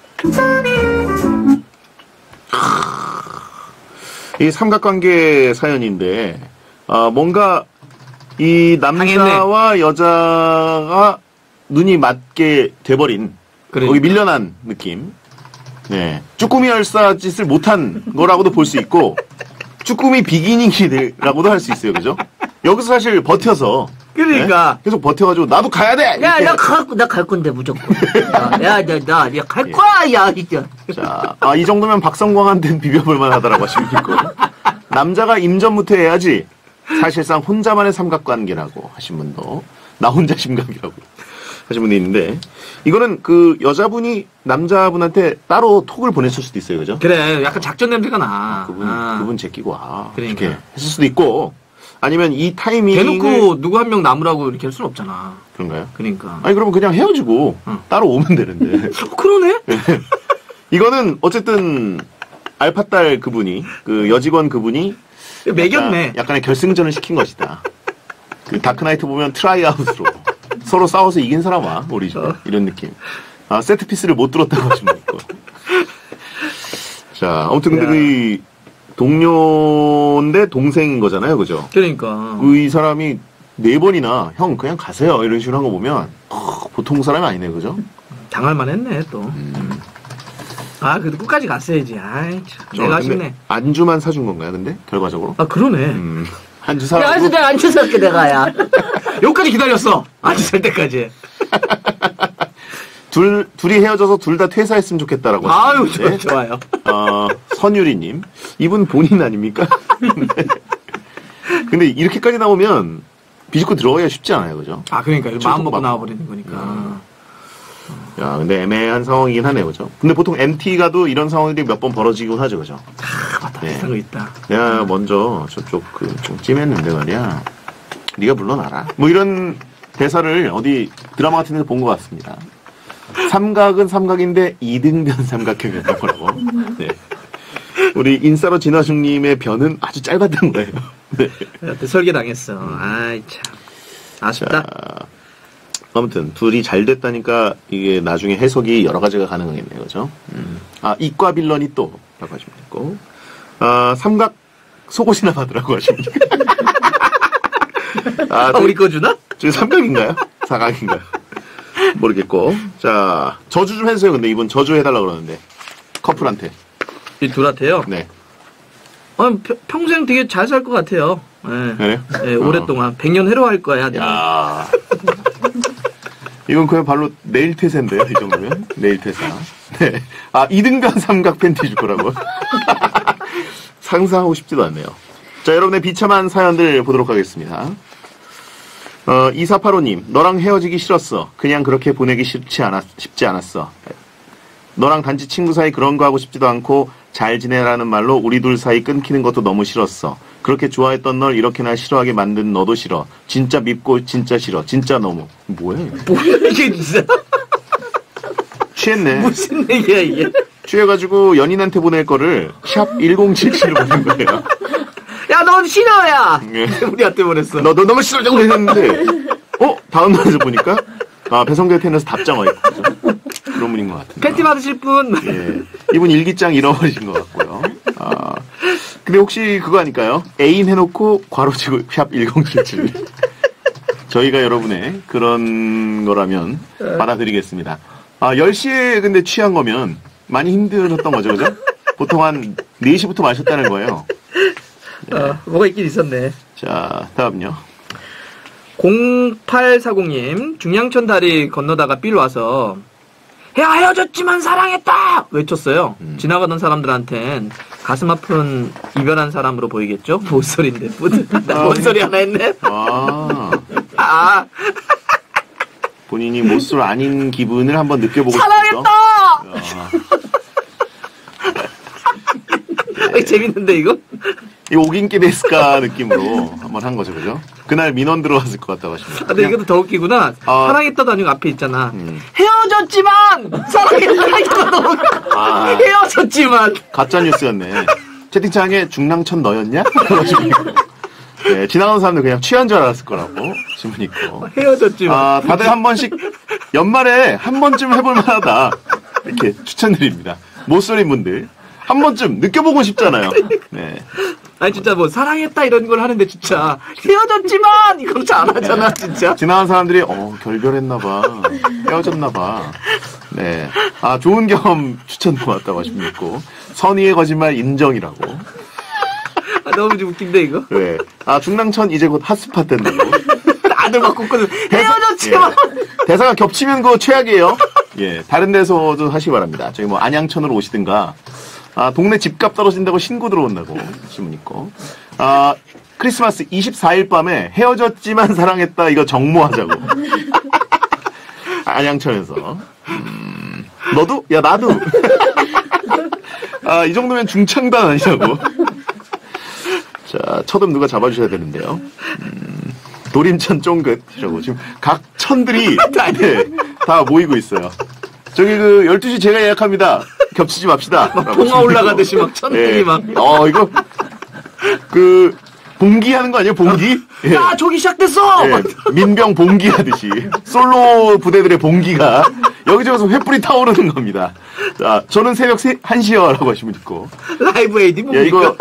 Speaker 4: 이 삼각관계 사연인데, 뭔가 이 남자와 여자가 눈이 맞게 돼버린, 거기 밀려난 느낌. 네. 쭈꾸미 열사 짓을 못한 거라고도 볼 수 있고, 쭈꾸미 비기닝이라고도 할 수 있어요. 그죠? 여기서 사실 버텨서.
Speaker 7: 그러니까.
Speaker 4: 네? 계속 버텨가지고, 나도 가야 돼!
Speaker 7: 야, 나 갈 건데, 무조건. 나 갈 거야, 야, 진짜.
Speaker 4: 자, 이 정도면 박성광한테는 비벼볼만 하다라고 하시면 있고. 남자가 임전무퇴해야지. 사실상 혼자만의 삼각관계라고 하신 분도, 나 혼자 심각이라고 하신 분이 있는데, 이거는 그 여자분이 남자분한테 따로 톡을 보냈을 수도 있어요. 그죠?
Speaker 3: 그래, 약간 작전 냄새가 나.
Speaker 4: 그분 제끼고,
Speaker 3: 그러니까.
Speaker 4: 이렇게 했을 수도 있고, 아니면 이 타이밍을
Speaker 3: 대놓고 누구 한 명 남으라고 이렇게 할 수는 없잖아.
Speaker 4: 그런가요?
Speaker 3: 그러니까.
Speaker 4: 아니 그러면 그냥 헤어지고 따로 오면 되는데.
Speaker 3: 그러네.
Speaker 4: 이거는 어쨌든 알파딸 그분이 그 여직원 그분이
Speaker 3: 매겼네.
Speaker 4: 약간의 결승전을 시킨 것이다. 그 다크나이트 보면 트라이아웃으로 서로 싸워서 이긴 사람아 우리 집 이런 느낌. 세트 피스를 못 들었다고 하시면 있고. 자 아무튼 근데 그 동료인데 동생인 거잖아요, 그죠?
Speaker 3: 그러니까.
Speaker 4: 이 사람이 4번이나 형 그냥 가세요 이런 식으로 한 거 보면 보통 사람이 아니네, 그죠?
Speaker 3: 당할만 했네 또. 그래도 끝까지 갔어야지. 아이 참. 내가 아쉽네.
Speaker 4: 안주만 사준 건가요, 근데 결과적으로?
Speaker 3: 그러네.
Speaker 4: 안주 사.
Speaker 7: 알았어, 내가 안주 살게 내가야.
Speaker 3: 여기까지 기다렸어. 안주 살 때까지.
Speaker 4: 둘이 헤어져서 둘 다 퇴사했으면 좋겠다라고.
Speaker 3: 아유, 좋아요.
Speaker 4: 선유리님. 이분 본인 아닙니까? 근데 이렇게까지 나오면 비집고 들어가기가 쉽지 않아요, 그죠?
Speaker 3: 그러니까. 마음 먹고 나와버리는 거니까.
Speaker 4: 야, 근데 애매한 상황이긴 하네요, 그죠? 근데 보통 MT 가도 이런 상황들이 몇 번 벌어지곤 하죠, 그죠?
Speaker 3: 맞다. 비슷한 거 있다.
Speaker 4: 야, 먼저 저쪽 좀 찜했는데 말이야. 네가 물러나라. 뭐 이런 대사를 어디 드라마 같은 데서 본 것 같습니다. 삼각은 삼각인데 이등변 삼각형이었던 거라고. 네. 우리 인싸로 진화중님의 변은 아주 짧았던 거예요. 네.
Speaker 3: 설계 당했어. 아이 참 아쉽다.
Speaker 4: 자, 아무튼 둘이 잘 됐다니까 이게 나중에 해석이 여러 가지가 가능하겠네요, 그죠? 이과 빌런이 또라고 하시면 있고, 삼각 속옷이나 받으라고 하시면
Speaker 3: 우리 거 주나?
Speaker 4: 저희 3강인가요? 4강인가요? 모르겠고. 자, 저주 좀 해주세요. 근데 이분 저주 해달라고 그러는데. 커플한테.
Speaker 3: 이 둘한테요?
Speaker 4: 네.
Speaker 3: 평생 되게 잘 살 것 같아요. 네.
Speaker 4: 그래요?
Speaker 3: 네, 오랫동안. 100년 해로할 거야.
Speaker 4: 야 이건 그야말로 내일 태세인데요, 이 정도면. 내일 태세. 네. 2등간 삼각 팬티 줄 거라고. 상상하고 싶지도 않네요. 자, 여러분의 비참한 사연들 보도록 하겠습니다. 2485님, 너랑 헤어지기 싫었어. 그냥 그렇게 보내기 쉽지 않았어. 너랑 단지 친구 사이 그런 거 하고 싶지도 않고 잘 지내라는 말로 우리 둘 사이 끊기는 것도 너무 싫었어. 그렇게 좋아했던 널 이렇게나 싫어하게 만든 너도 싫어. 진짜 밉고 진짜 싫어. 진짜 너무. 뭐야 이거?
Speaker 3: 뭐야 이게 진짜?
Speaker 4: 취했네.
Speaker 3: 무슨 얘기야 이게?
Speaker 4: 취해가지고 연인한테 보낼 거를 샵 1077로 보낸 거예요.
Speaker 3: 야, 넌 싫어야.
Speaker 4: 예.
Speaker 3: 우리한테 보냈어.
Speaker 4: 너 너무 싫어라고 했는데 다음 날에서 보니까 배성재 텐에서 답장 와 있고 그런 분인 것 같은데.
Speaker 3: 팬티 받으실 분.
Speaker 4: 예. 이분 일기장 잃어버리신 것 같고요. 근데 혹시 그거 아닐까요? 애인 해놓고 괄호치고 샵 1077. 저희가 여러분의 그런 거라면 받아드리겠습니다. 10시에 근데 취한 거면 많이 힘드셨던 거죠, 그죠? 보통 한 4시부터 마셨다는 거예요.
Speaker 3: 뭐가 있긴 있었네.
Speaker 4: 자, 다음요.
Speaker 3: 0840님, 중량천 다리 건너다가 삘 와서, 야, 헤어졌지만 사랑했다! 외쳤어요. 지나가던 사람들한텐 가슴 아픈 이별한 사람으로 보이겠죠? 뭔 소리인데, 뭔 소리 하나 했네?
Speaker 4: 본인이 못쏠 아닌 기분을 한번 느껴보고
Speaker 3: 사랑했다!
Speaker 4: 네.
Speaker 3: 재밌는데, 이거?
Speaker 4: 이 오긴끼 데스까 느낌으로 한번 한 거죠, 그죠? 그날 민원 들어왔을 것 같다고 하십니다.
Speaker 3: 근데 이것도 더 웃기구나. 사랑했다도 아니고 앞에 있잖아. 헤어졌지만! 사랑했다! 헤어졌지만!
Speaker 4: 가짜뉴스였네. 채팅창에 중랑천 너였냐? 네, 지나가는 사람들 그냥 취한 줄 알았을 거라고 질문 있고.
Speaker 3: 헤어졌지만.
Speaker 4: 다들 한 번씩 연말에 한 번쯤 해볼 만하다. 이렇게 추천드립니다. 못쏠린 분들. 한 번쯤 느껴보고 싶잖아요. 네.
Speaker 3: 아니 진짜 뭐 사랑했다 이런 걸 하는데 진짜 헤어졌지만 이걸 잘 안 하잖아 진짜.
Speaker 4: 지나간 사람들이 결별했나봐, 헤어졌나봐. 네. 좋은 경험 추천 고맙다고 하시면 있고, 선의의 거짓말 인정이라고.
Speaker 3: 너무 좀 웃긴데 이거.
Speaker 4: 네. 중랑천 이제 곧 핫스팟 된다고.
Speaker 3: 다들 막 꽂거든. 헤어졌지만.
Speaker 4: 대사가 겹치면 그거 최악이에요. 예. 다른 데서도 하시기 바랍니다. 저희 뭐 안양천으로 오시든가. 동네 집값 떨어진다고 신고 들어온다고 신문 있고. 크리스마스 24일 밤에 헤어졌지만 사랑했다 이거 정모하자고. 안양천에서. 너도? 야 나도. 이 정도면 중창단 아니냐고. 자, 첫음 누가 잡아주셔야 되는데요. 도림천 쫑긋이라고 지금 각 천들이 다 모이고 있어요. 저기 12시 제가 예약합니다. 겹치지 맙시다.
Speaker 3: 동화 올라가듯이 막 천들이 막.
Speaker 4: 이거 봉기 하는 거 아니에요? 봉기?
Speaker 3: 야, 저기 시작됐어!
Speaker 4: 민병 봉기 하듯이 솔로 부대들의 봉기가 여기저기서 횃불이 타오르는 겁니다. 자, 저는 새벽 1시요 라고 하시면 있고.
Speaker 3: 라이브 에이디 뭡니까?
Speaker 4: 이거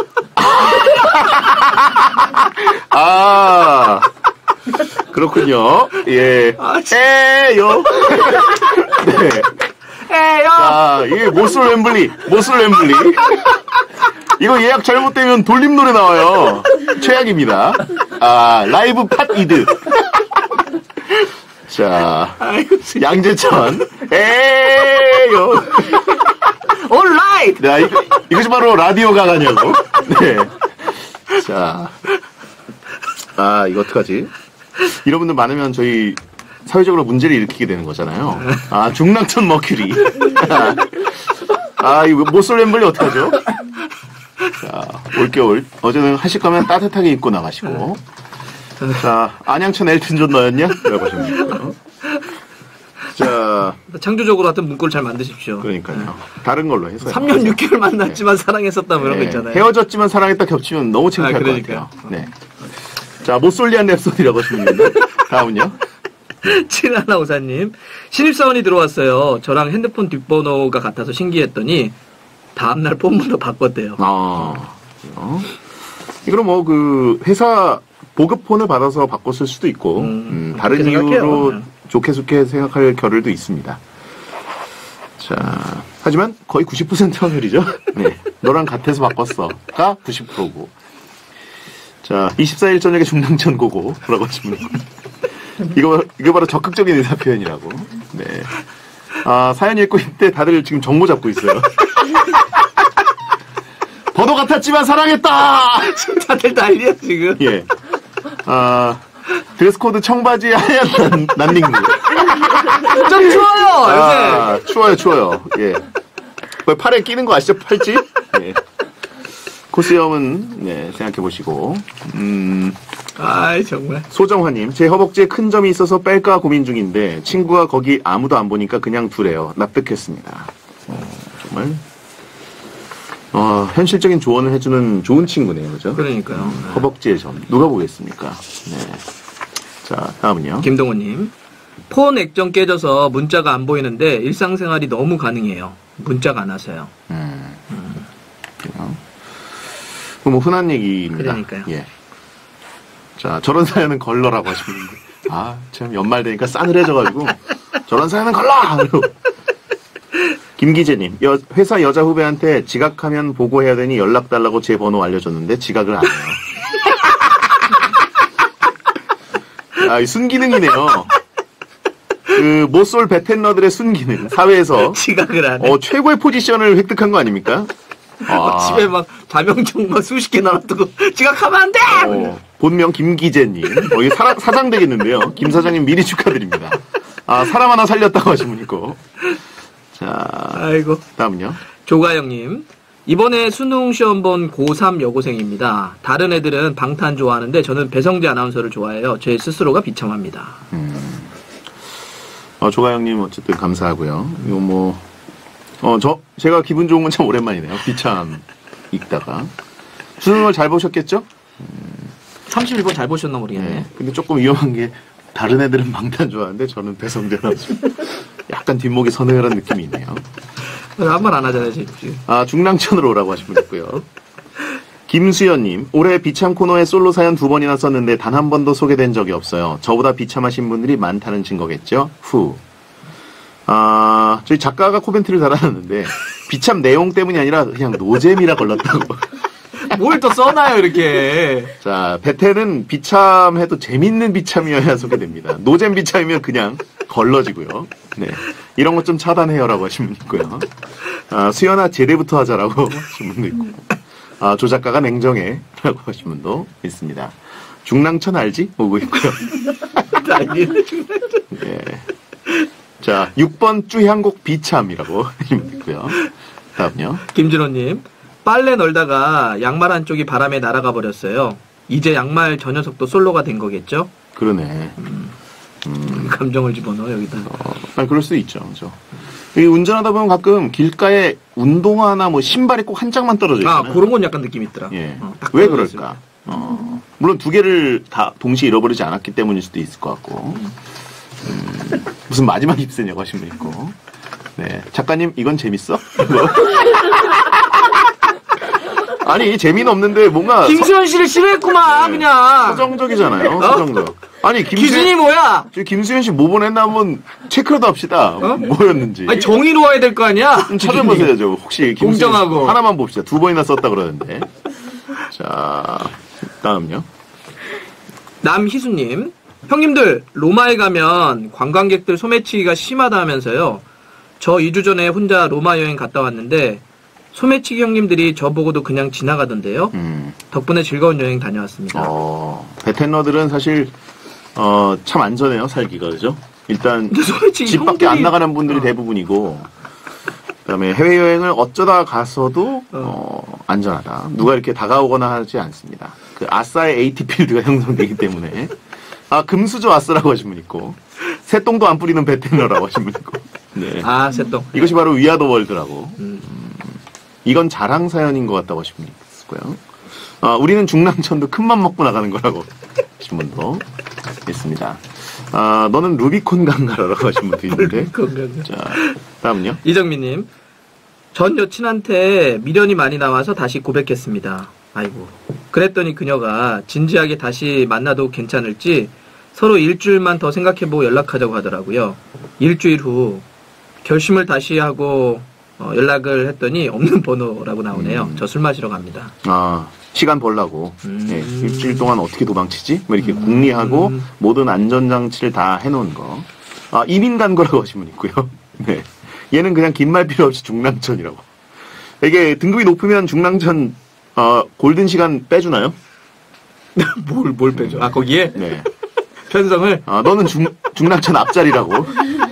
Speaker 4: 그렇군요. 예. 에요. 네. 에요. 이게 못쏠 웸블리. 이거 예약 잘못되면 돌림 노래 나와요. 최악입니다. 라이브 팟 이드. 자, 양재천. 에요.
Speaker 3: 온라인!
Speaker 4: 네, 이것이 바로 라디오 가가냐고. 네. 자. 이거 어떡하지? 이런 분들 많으면 저희 사회적으로 문제를 일으키게 되는 거잖아요. 중랑천 머큐리. 이거 못쏠 앰블리 어떡하죠? 자, 올겨울. 어제는 하실 거면 따뜻하게 입고 나가시고. 자, 안양천 엘튼 존 너였냐? 라고 하시면 자,
Speaker 3: 창조적으로 하여튼 문구를 잘 만드십시오.
Speaker 4: 그러니까요. 다른 걸로 해서.
Speaker 3: 3년 6개월 만났지만 사랑했었다 뭐 이런 거 있잖아요.
Speaker 4: 헤어졌지만 사랑했다 겹치면 너무 창피할 것 같아요. 네. 자, 못쏠리한 랩소디라고 하시면 됩니다. 다음은요.
Speaker 3: 7154님. 신입사원이 들어왔어요. 저랑 핸드폰 뒷번호가 같아서 신기했더니 다음날 폰번호 바꿨대요.
Speaker 4: 이거는 뭐 회사 보급폰을 받아서 바꿨을 수도 있고, 다른
Speaker 3: 그렇게
Speaker 4: 이유로
Speaker 3: 생각해요.
Speaker 4: 좋게 좋게 생각할 겨를도 있습니다. 자, 하지만 거의 90% 확률이죠. 네. 너랑 같아서 바꿨어가 90%고. 자, 24일 저녁에 중랑천 고고. 라고 하시면 이거 바로 적극적인 의사 표현이라고. 네. 아, 사연 읽고 있는데 다들 지금 정보 잡고 있어요. 번호 같았지만 사랑했다!
Speaker 3: 다들 난리야, 지금.
Speaker 4: 예. 아, 드레스 코드 청바지 하얀 난닝구.
Speaker 3: 좀 추워요, 요새.
Speaker 4: 아, 추워요. 예. 그 팔에 끼는 거 아시죠? 팔찌? 예. 코스염은, 네, 생각해보시고.
Speaker 3: 아이, 정말.
Speaker 4: 소정화님, 제 허벅지에 큰 점이 있어서 뺄까 고민 중인데, 친구가 거기 아무도 안 보니까 그냥 두래요. 납득했습니다. 정말. 현실적인 조언을 해주는 좋은 친구네요. 그죠?
Speaker 3: 그러니까요.
Speaker 4: 허벅지의 점. 누가 보겠습니까? 네. 자, 다음은요.
Speaker 3: 김동훈님. 폰 액정 깨져서 문자가 안 보이는데 일상생활이 너무 가능해요. 문자가 안 와서요.
Speaker 4: 그래요. 뭐 흔한 얘기입니다.
Speaker 3: 그러니까요.
Speaker 4: 예. 자, 저런 사연은 걸러라고 하시는데, 아, 참 연말 되니까 싸늘해져가지고 저런 사연은 걸러. 김기재님, 회사 여자 후배한테 지각하면 보고해야 되니 연락 달라고 제 번호 알려줬는데 지각을 안 해요. 아, 이 순기능이네요. 그 모쏠 베텐러들의 순기능, 사회에서
Speaker 3: 지각을 안 해.
Speaker 4: 최고의 포지션을 획득한 거 아닙니까?
Speaker 3: 집에 막 자명종 막 수십 개 놔두고 지각하면 안 돼!
Speaker 4: 본명 김기재님. 이게 사장 되겠는데요. 김 사장님 미리 축하드립니다. 아, 사람 하나 살렸다고 하신 분 있고. 자,
Speaker 3: 아이고.
Speaker 4: 다음은요.
Speaker 3: 조가영님. 이번에 수능 시험 본 고3 여고생입니다. 다른 애들은 방탄 좋아하는데 저는 배성재 아나운서를 좋아해요. 제 스스로가 비참합니다.
Speaker 4: 조가영님 어쨌든 감사하고요. 이거 제가 기분 좋은 건 참 오랜만이네요. 비참 읽다가. 수능을 잘 보셨겠죠?
Speaker 3: 31번 잘 보셨나 모르겠네.
Speaker 4: 네. 근데 조금 위험한 게 다른 애들은 방탄 좋아하는데 저는 배성재 아나운서. 약간 뒷목이 서늘한 느낌이 있네요.
Speaker 3: 한 번 안 하잖아요, 지금.
Speaker 4: 아, 중랑천으로 오라고 하신 분 있고요. 김수연님, 올해 비참 코너에 솔로 사연 2번이나 썼는데 단 한 번도 소개된 적이 없어요. 저보다 비참하신 분들이 많다는 증거겠죠? 후. 아, 저희 작가가 코멘트를 달아놨는데, 비참 내용 때문이 아니라 그냥 노잼이라 걸렸다고.
Speaker 3: 뭘 또 써놔요, 이렇게.
Speaker 4: 자, 베테는 비참해도 재밌는 비참이어야 소개됩니다. 노잼 비참이면 그냥 걸러지고요. 네. 이런 것 좀 차단해요라고 하신 분 있고요. 아, 수연아, 제대부터 하자라고 하신 분도 있고. 아, 조 작가가 냉정해라고 하신 분도 있습니다. 중랑천 알지? 오고 있고요. 네. 자, 6번 쭈향곡 비참이라고 하신 분 있고요. 다음요.
Speaker 3: 김진호님. 빨래 널다가 양말 한쪽이 바람에 날아가 버렸어요. 이제 양말 저 녀석도 솔로가 된 거겠죠?
Speaker 4: 그러네.
Speaker 3: 감정을 집어넣어 여기다.
Speaker 4: 그럴 수도 있죠. 그죠. 운전하다 보면 가끔 길가에 운동화나 뭐 신발이 꼭 한 짝만 떨어져 있잖아요.
Speaker 3: 그런 건 약간 느낌이 있더라.
Speaker 4: 예. 왜 그럴까? 물론 두 개를 다 동시에 잃어버리지 않았기 때문일 수도 있을 것 같고. 무슨 마지막 입새냐고 하신 분 있고. 네. 작가님, 이건 재밌어? 아니, 재미는 없는데 뭔가.
Speaker 3: 김수현 씨를 싫어했구만,
Speaker 4: 네.
Speaker 3: 그냥.
Speaker 4: 서정적이잖아요. 서정적. 아니,
Speaker 3: 기준이 뭐야?
Speaker 4: 김수현 씨 뭐 보냈나 한번 체크라도 합시다. 뭐였는지.
Speaker 3: 아니, 정의로워야 될 거 아니야?
Speaker 4: 찾아보세요. 혹시 김수현
Speaker 3: 공정하고.
Speaker 4: 씨 하나만 봅시다. 2번이나 썼다 그러는데. 자, 다음요.
Speaker 3: 남희수님. 형님들, 로마에 가면 관광객들 소매치기가 심하다면서요. 저 2주 전에 혼자 로마 여행 갔다 왔는데 소매치기 형님들이 저보고도 그냥 지나가던데요. 덕분에 즐거운 여행 다녀왔습니다.
Speaker 4: 베텐러들은 사실 참 안전해요. 살기가. 그죠? 일단 집 밖에
Speaker 3: 형들이...
Speaker 4: 안 나가는 분들이 대부분이고 그다음에 해외여행을 어쩌다 가서도 안전하다. 누가 이렇게 다가오거나 하지 않습니다. 그 아싸의 AT필드가 형성되기 때문에 금수저 아싸라고 하신 분 있고 새똥도 안 뿌리는 베텐러라고 하신 분 있고 네.
Speaker 3: 새똥.
Speaker 4: 이것이 바로 위아더 월드라고 이건 자랑 사연인 것 같다고 하신 분이 있고요. 우리는 중랑천도 큰맘 먹고 나가는 거라고 하신 분도 있습니다. 너는 루비콘 강가라고 하신 분도 있는데. 자, 다음은요.
Speaker 3: 이정민님. 전 여친한테 미련이 많이 나와서 다시 고백했습니다. 아이고. 그랬더니 그녀가 진지하게 다시 만나도 괜찮을지 서로 일주일만 더 생각해보고 연락하자고 하더라고요. 일주일 후 결심을 다시 하고 연락을 했더니 없는 번호라고 나오네요. 저 술 마시러 갑니다.
Speaker 4: 아, 시간 벌라고. 네, 일주일 동안 어떻게 도망치지? 뭐 이렇게 궁리하고 모든 안전장치를 다 해놓은 거. 아, 이민 간 거라고 하신 분 있고요. 네. 얘는 그냥 긴 말 필요 없이 중랑천이라고. 이게 등급이 높으면 중랑천, 골든 시간 빼주나요?
Speaker 3: 뭘 빼죠? 아, 거기에?
Speaker 4: 네.
Speaker 3: 편성을?
Speaker 4: 아, 너는 중랑천 앞자리라고.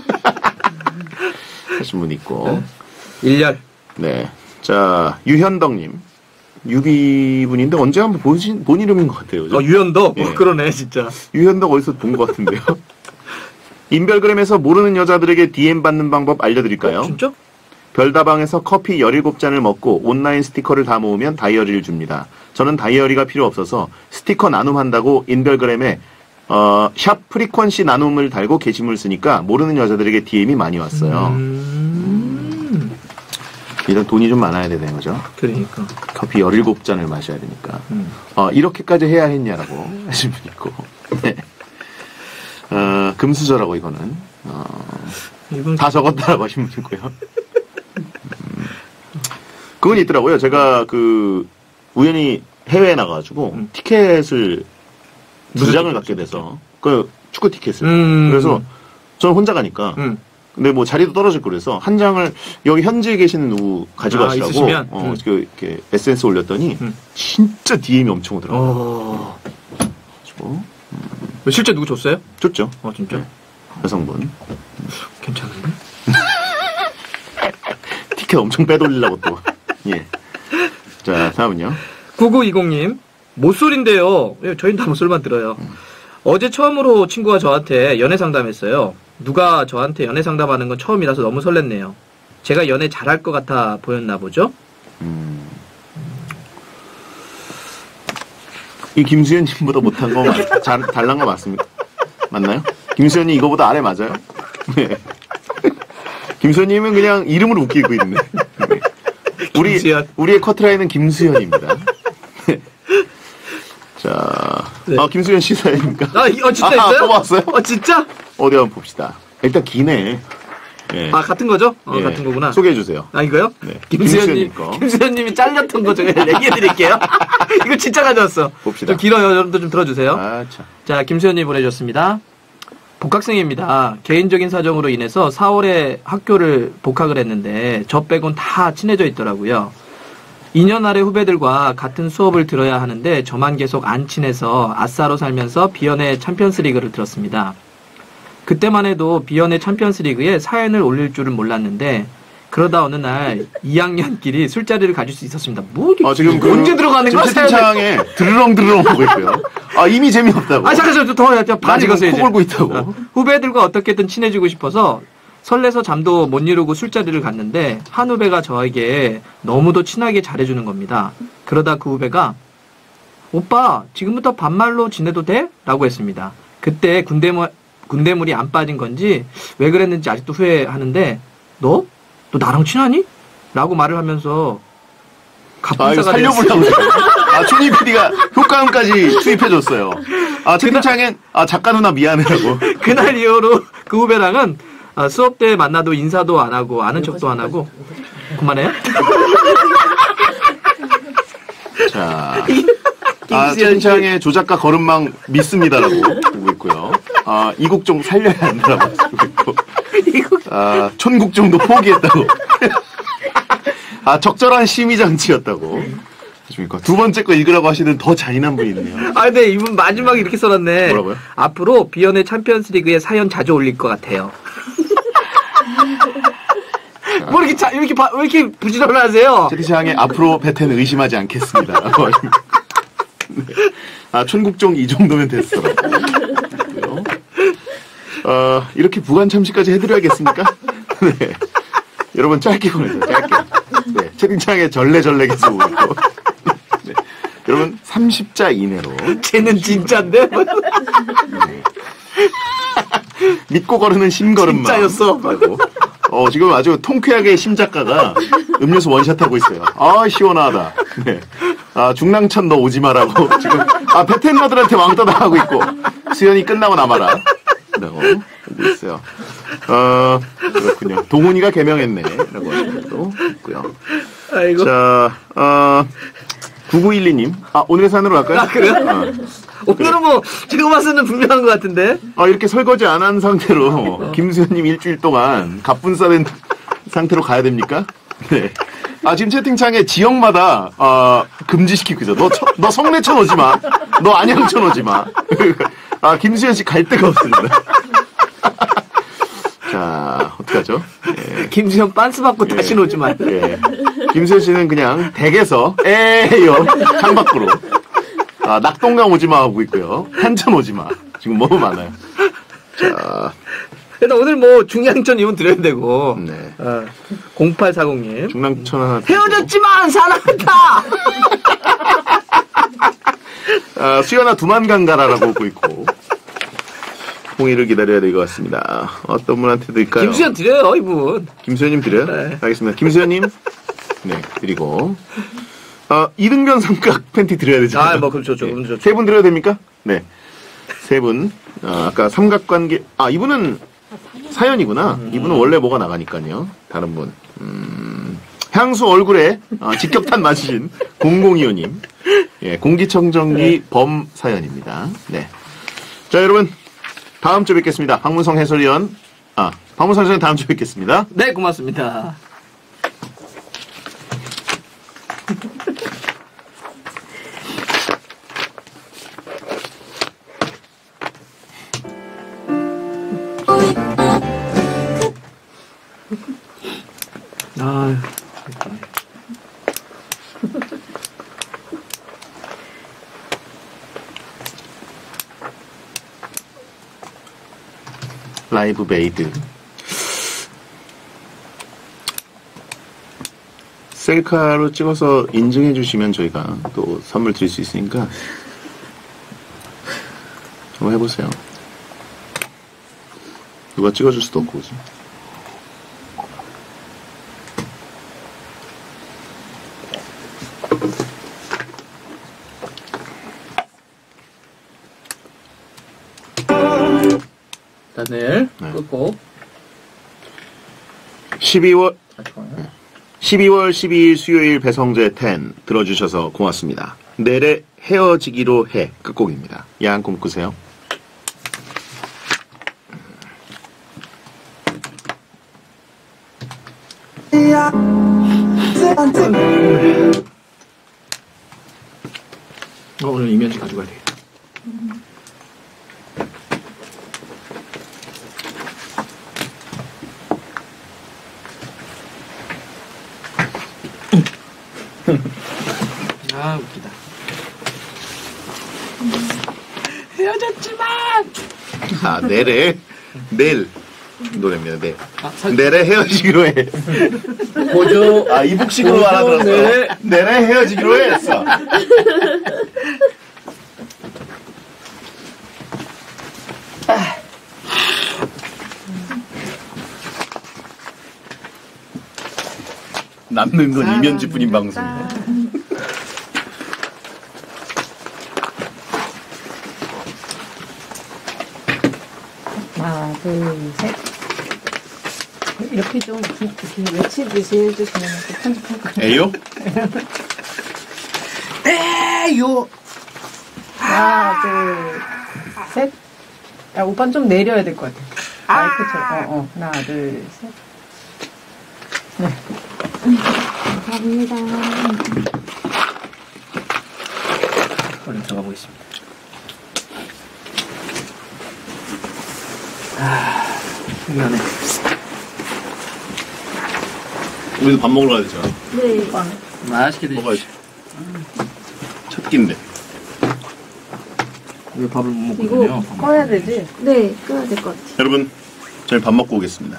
Speaker 4: 하신 분 있고.
Speaker 3: 1년.
Speaker 4: 네. 자, 유현덕님. 유비분인데 언제 한번 본 이름인 것 같아요.
Speaker 3: 유현덕?
Speaker 4: 예.
Speaker 3: 그러네, 진짜.
Speaker 4: 유현덕 어디서 본 것 같은데요. 인별그램에서 모르는 여자들에게 DM 받는 방법 알려드릴까요?
Speaker 3: 진짜?
Speaker 4: 별다방에서 커피 17잔을 먹고 온라인 스티커를 다 모으면 다이어리를 줍니다. 저는 다이어리가 필요 없어서 스티커 나눔한다고 인별그램에 샵 프리퀀시 나눔을 달고 게시물 쓰니까 모르는 여자들에게 DM이 많이 왔어요. 일단 돈이 좀 많아야 되는 거죠.
Speaker 3: 그러니까.
Speaker 4: 커피 17잔을 마셔야 되니까. 이렇게까지 해야 했냐라고 하신 분 있고. 네. 금수저라고 이거는.
Speaker 3: 이건
Speaker 4: 다 적었다라고 하신 분 있고요. 그건 있더라고요. 제가 우연히 해외에 나가가지고 티켓을 두 장을 갖게 돼서 축구 티켓을. 그래서 저는 혼자 가니까. 근데 뭐 자리도 떨어질 거 그래서 한 장을 여기 현지에 계시는 누구 가져가시라고 이렇게 SNS 올렸더니 진짜 DM이 엄청 오더라고요.
Speaker 3: 실제 누구 줬어요?
Speaker 4: 줬죠.
Speaker 3: 진짜?
Speaker 4: 네. 여성분.
Speaker 3: 괜찮은데?
Speaker 4: 티켓 엄청 빼돌리려고 또. 예. 자, 다음은요.
Speaker 3: 9920님. 모쏠인데요. 저희는 다 모쏠만 들어요. 어제 처음으로 친구가 저한테 연애 상담했어요. 누가 저한테 연애 상담하는 건 처음이라서 너무 설렜네요. 제가 연애 잘할 것 같아 보였나 보죠?
Speaker 4: 이 김수현님보다 못한 거 달란 거 맞습니까? 맞나요? 김수현님 이거보다 아래 맞아요? 네. 김수현님은 그냥 이름으로 웃기고 있네. 네. 우리의 커트라인은 김수현입니다. 자,
Speaker 3: 네.
Speaker 4: 김수현 씨 사연입니까?
Speaker 3: 진짜 있어요?
Speaker 4: 뽑았어요?
Speaker 3: 진짜?
Speaker 4: 어디 한번 봅시다. 일단 기네. 네.
Speaker 3: 같은 거죠?
Speaker 4: 예.
Speaker 3: 같은 거구나.
Speaker 4: 소개해주세요.
Speaker 3: 이거요?
Speaker 4: 네.
Speaker 3: 김수현님이 잘렸던 거 제가 얘기해드릴게요. 이거 진짜 가져왔어.
Speaker 4: 봅시다.
Speaker 3: 좀 길어요. 여러분들 좀 들어주세요.
Speaker 4: 참.
Speaker 3: 자, 김수현님 보내주셨습니다. 복학생입니다. 개인적인 사정으로 인해서 4월에 학교를 복학을 했는데 저 빼곤 다 친해져 있더라고요. 2년 아래 후배들과 같은 수업을 들어야 하는데 저만 계속 안 친해서 아싸로 살면서 비연의 챔피언스리그를 들었습니다. 그때만 해도 비연의 챔피언스리그에 사연을 올릴 줄은 몰랐는데 그러다 어느 날 2학년끼리 술자리를 가질 수 있었습니다.
Speaker 4: 지금
Speaker 3: 언제 들어가는 거야?
Speaker 4: 채팅창에 드르렁드르렁 보고 있고요. 이미 재미없다고.
Speaker 3: 잠깐 더 바지 거세요.
Speaker 4: 코 골고 있다고.
Speaker 3: 후배들과 어떻게든 친해지고 싶어서 설레서 잠도 못 이루고 술자리를 갔는데 한 후배가 저에게 너무도 친하게 잘해주는 겁니다. 그러다 그 후배가 오빠 지금부터 반말로 지내도 돼? 라고 했습니다. 그때 군대물이 안 빠진 건지 왜 그랬는지 아직도 후회하는데 너 나랑 친하니? 라고 말을 하면서
Speaker 4: 이거 살려보려고 초니 PD가 효과음까지 투입해줬어요. 채팅창엔 작가 누나 미안해라고.
Speaker 3: 그날 이후로 그 후배랑은 수업 때 만나도 인사도 안 하고 아는 척도 안 하고 그만해요?
Speaker 4: 자, 채팅창에 조작가 걸음망 믿습니다라고 보고 있고요. 이국종 살려야 한다라고 쓰고 있고. 촌국종도 포기했다고. 적절한 심의장치였다고. 두 번째 거 읽으라고 하시는 더 잔인한 분이 있네요.
Speaker 3: 근데 이분 마지막에 이렇게 써놨네.
Speaker 4: 뭐라고요?
Speaker 3: 앞으로 비연의 챔피언스리그에 사연 자주 올릴 것 같아요. 뭐 왜 이렇게 부지런하세요?
Speaker 4: 채팅창에 앞으로 베텐 의심하지 않겠습니다. 네. 촌국종 이 정도면 됐어. 이렇게 부관 참시까지 해드려야겠습니까? 네. 여러분 짧게 보내세요. 짧게. 네. 채팅창에 절레절레 계속 오고 있고. 네. 여러분 30자 이내로.
Speaker 3: 쟤는 진짜인데?
Speaker 4: 네. 믿고 거르는 심걸음만.
Speaker 3: 진짜였어.
Speaker 4: 지금 아주 통쾌하게 심 작가가 음료수 원샷하고 있어요. 시원하다. 네. 중랑천 너 오지 마라고 지금 베텐러들한테 왕따 당하고 있고 수연이 끝나고 남아라 라고 하고 있어요. 그렇군요. 동훈이가 개명했네 라고 하는 것도 있고요.
Speaker 3: 아이고.
Speaker 4: 자 9912님 오늘의 사연으로 갈까요?
Speaker 3: 그래요? 오늘은 뭐 지금 와서는 분명한 것 같은데.
Speaker 4: 이렇게 설거지 안 한 상태로 김수현님 일주일 동안 갑분싸된 상태로 가야 됩니까? 네. 지금 채팅창에 지역마다 금지시키고 있어. 너 성내천 오지 마. 너 안양천 오지 마. 김수현 씨 갈 데가 없습니다. 자, 어떡하죠? 예.
Speaker 3: 김수현 빤스 받고 다시 오지 마.
Speaker 4: 예. 김수현 씨는 그냥 댁에서 에요 창밖으로 낙동강 오지 마 하고 있고요. 한천 오지 마. 지금 너무 많아요. 자.
Speaker 3: 일단 오늘 뭐 중량천 이분 드려야 되고.
Speaker 4: 네.
Speaker 3: 0840님.
Speaker 4: 중랑천 하나.
Speaker 3: 헤어졌지만 사랑한다!
Speaker 4: 수연아 두만강 가라라고 오고 있고. 홍의를 기다려야 될 것 같습니다. 어떤 분한테 드릴까요?
Speaker 3: 김수현 드려요, 이분.
Speaker 4: 김수현님 드려요?
Speaker 3: 네.
Speaker 4: 알겠습니다. 김수현님. 네, 드리고. 이등변 삼각 팬티 드려야 되잖아요.
Speaker 3: 뭐, 그럼 좋죠. 그럼 좋죠.
Speaker 4: 세 분 드려야 됩니까? 네. 세 분. 아까 삼각관계. 이분은 사연이구나. 이분은 원래 뭐가 나가니까요. 다른 분. 향수 얼굴에 직격탄 맞으신 0025님. 예, 공기청정기 범 사연입니다. 네. 자, 여러분. 다음 주에 뵙겠습니다. 박문성 해설위원. 박문성 해설위원 다음 주에 뵙겠습니다.
Speaker 3: 네, 고맙습니다.
Speaker 4: 라이브 메이드. 셀카로 찍어서 인증해 주시면 저희가 또 선물 드릴 수 있으니까 한번 해보세요. 누가 찍어줄 수도 없고 그죠?
Speaker 1: 자, 내일
Speaker 4: 네.
Speaker 1: 끝곡
Speaker 4: 12월 12일 수요일 배성재 10 들어주셔서 고맙습니다. 내래 헤어지기로 해 끝곡입니다. 야한 꿈 꾸세요.
Speaker 3: 오늘 이면지 가져가야 되겠다. 웃기다. 헤어졌지만!
Speaker 4: 내래, 내일 노래입니다. 네. 내래 헤어지기로 해.
Speaker 1: 보조.
Speaker 4: 이북식으로 알아들었어. 내래 헤어지기로 해. 했어. 남는 건 이면지뿐인 방송이네.
Speaker 9: 하나, 둘, 셋. 이렇게 좀 이렇게 외치듯이 해주시면 편집할 거예요.
Speaker 4: 에요?
Speaker 3: 에요!
Speaker 9: 하나, 둘, 셋. 오빠는 좀 내려야 될 것 같아. 마이크처럼. 하나, 둘, 셋. 네.
Speaker 2: 감사합니다.
Speaker 3: 얼른 들어가 보겠습니다. 미안해.
Speaker 4: 우리도 밥 먹으러 가야 되잖아.
Speaker 2: 네.
Speaker 3: 맛있게 드시죠.
Speaker 4: 먹어야지. 첫 끼인데.
Speaker 3: 왜 밥을 못
Speaker 9: 이거
Speaker 3: 먹거든요?
Speaker 9: 꺼야 되지?
Speaker 2: 네, 끄야 될 것 같아요.
Speaker 4: 여러분, 저희 밥 먹고 오겠습니다.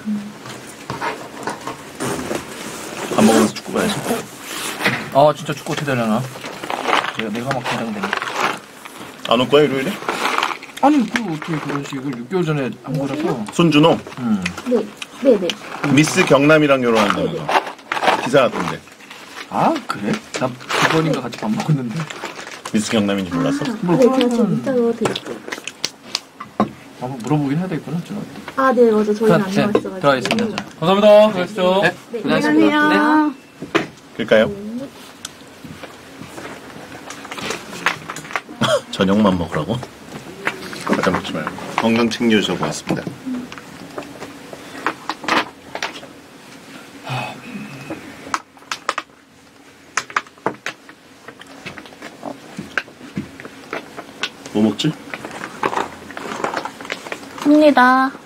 Speaker 4: 밥 먹으면서 축구 봐야지.
Speaker 3: 진짜 축구 어떻게 되려나? 내가 막 긴장되네.
Speaker 4: 안 올 거야, 일요일에?
Speaker 3: 아니, 어떻게 그런 식으로 6개월 전에 한 거라서.
Speaker 4: 손준호,
Speaker 2: 네. 네네.
Speaker 4: 미스 경남이랑 결혼한다면서. 기사 났던데.
Speaker 3: 그래? 나 부모님과 같이 밥 먹었는데.
Speaker 4: 미숙경남인지 몰랐어?
Speaker 2: 네, 제가 지금 문자로 드릴게요.
Speaker 3: 한번 물어보긴 해야 되겠구나, 제가.
Speaker 2: 아, 네, 맞아. 저희는 안
Speaker 3: 자,
Speaker 2: 나왔어가지고.
Speaker 3: 들어가겠습니다. 자.
Speaker 1: 감사합니다. 고맙습니다.
Speaker 3: 네,
Speaker 2: 네,
Speaker 3: 고생하셨습니다.
Speaker 2: 안녕하세요.
Speaker 4: 그럴까요? 저녁만 먹으라고? 과자 먹지 말고 건강 챙겨주셔서 고맙습니다. 뭐 먹지?
Speaker 2: 합니다.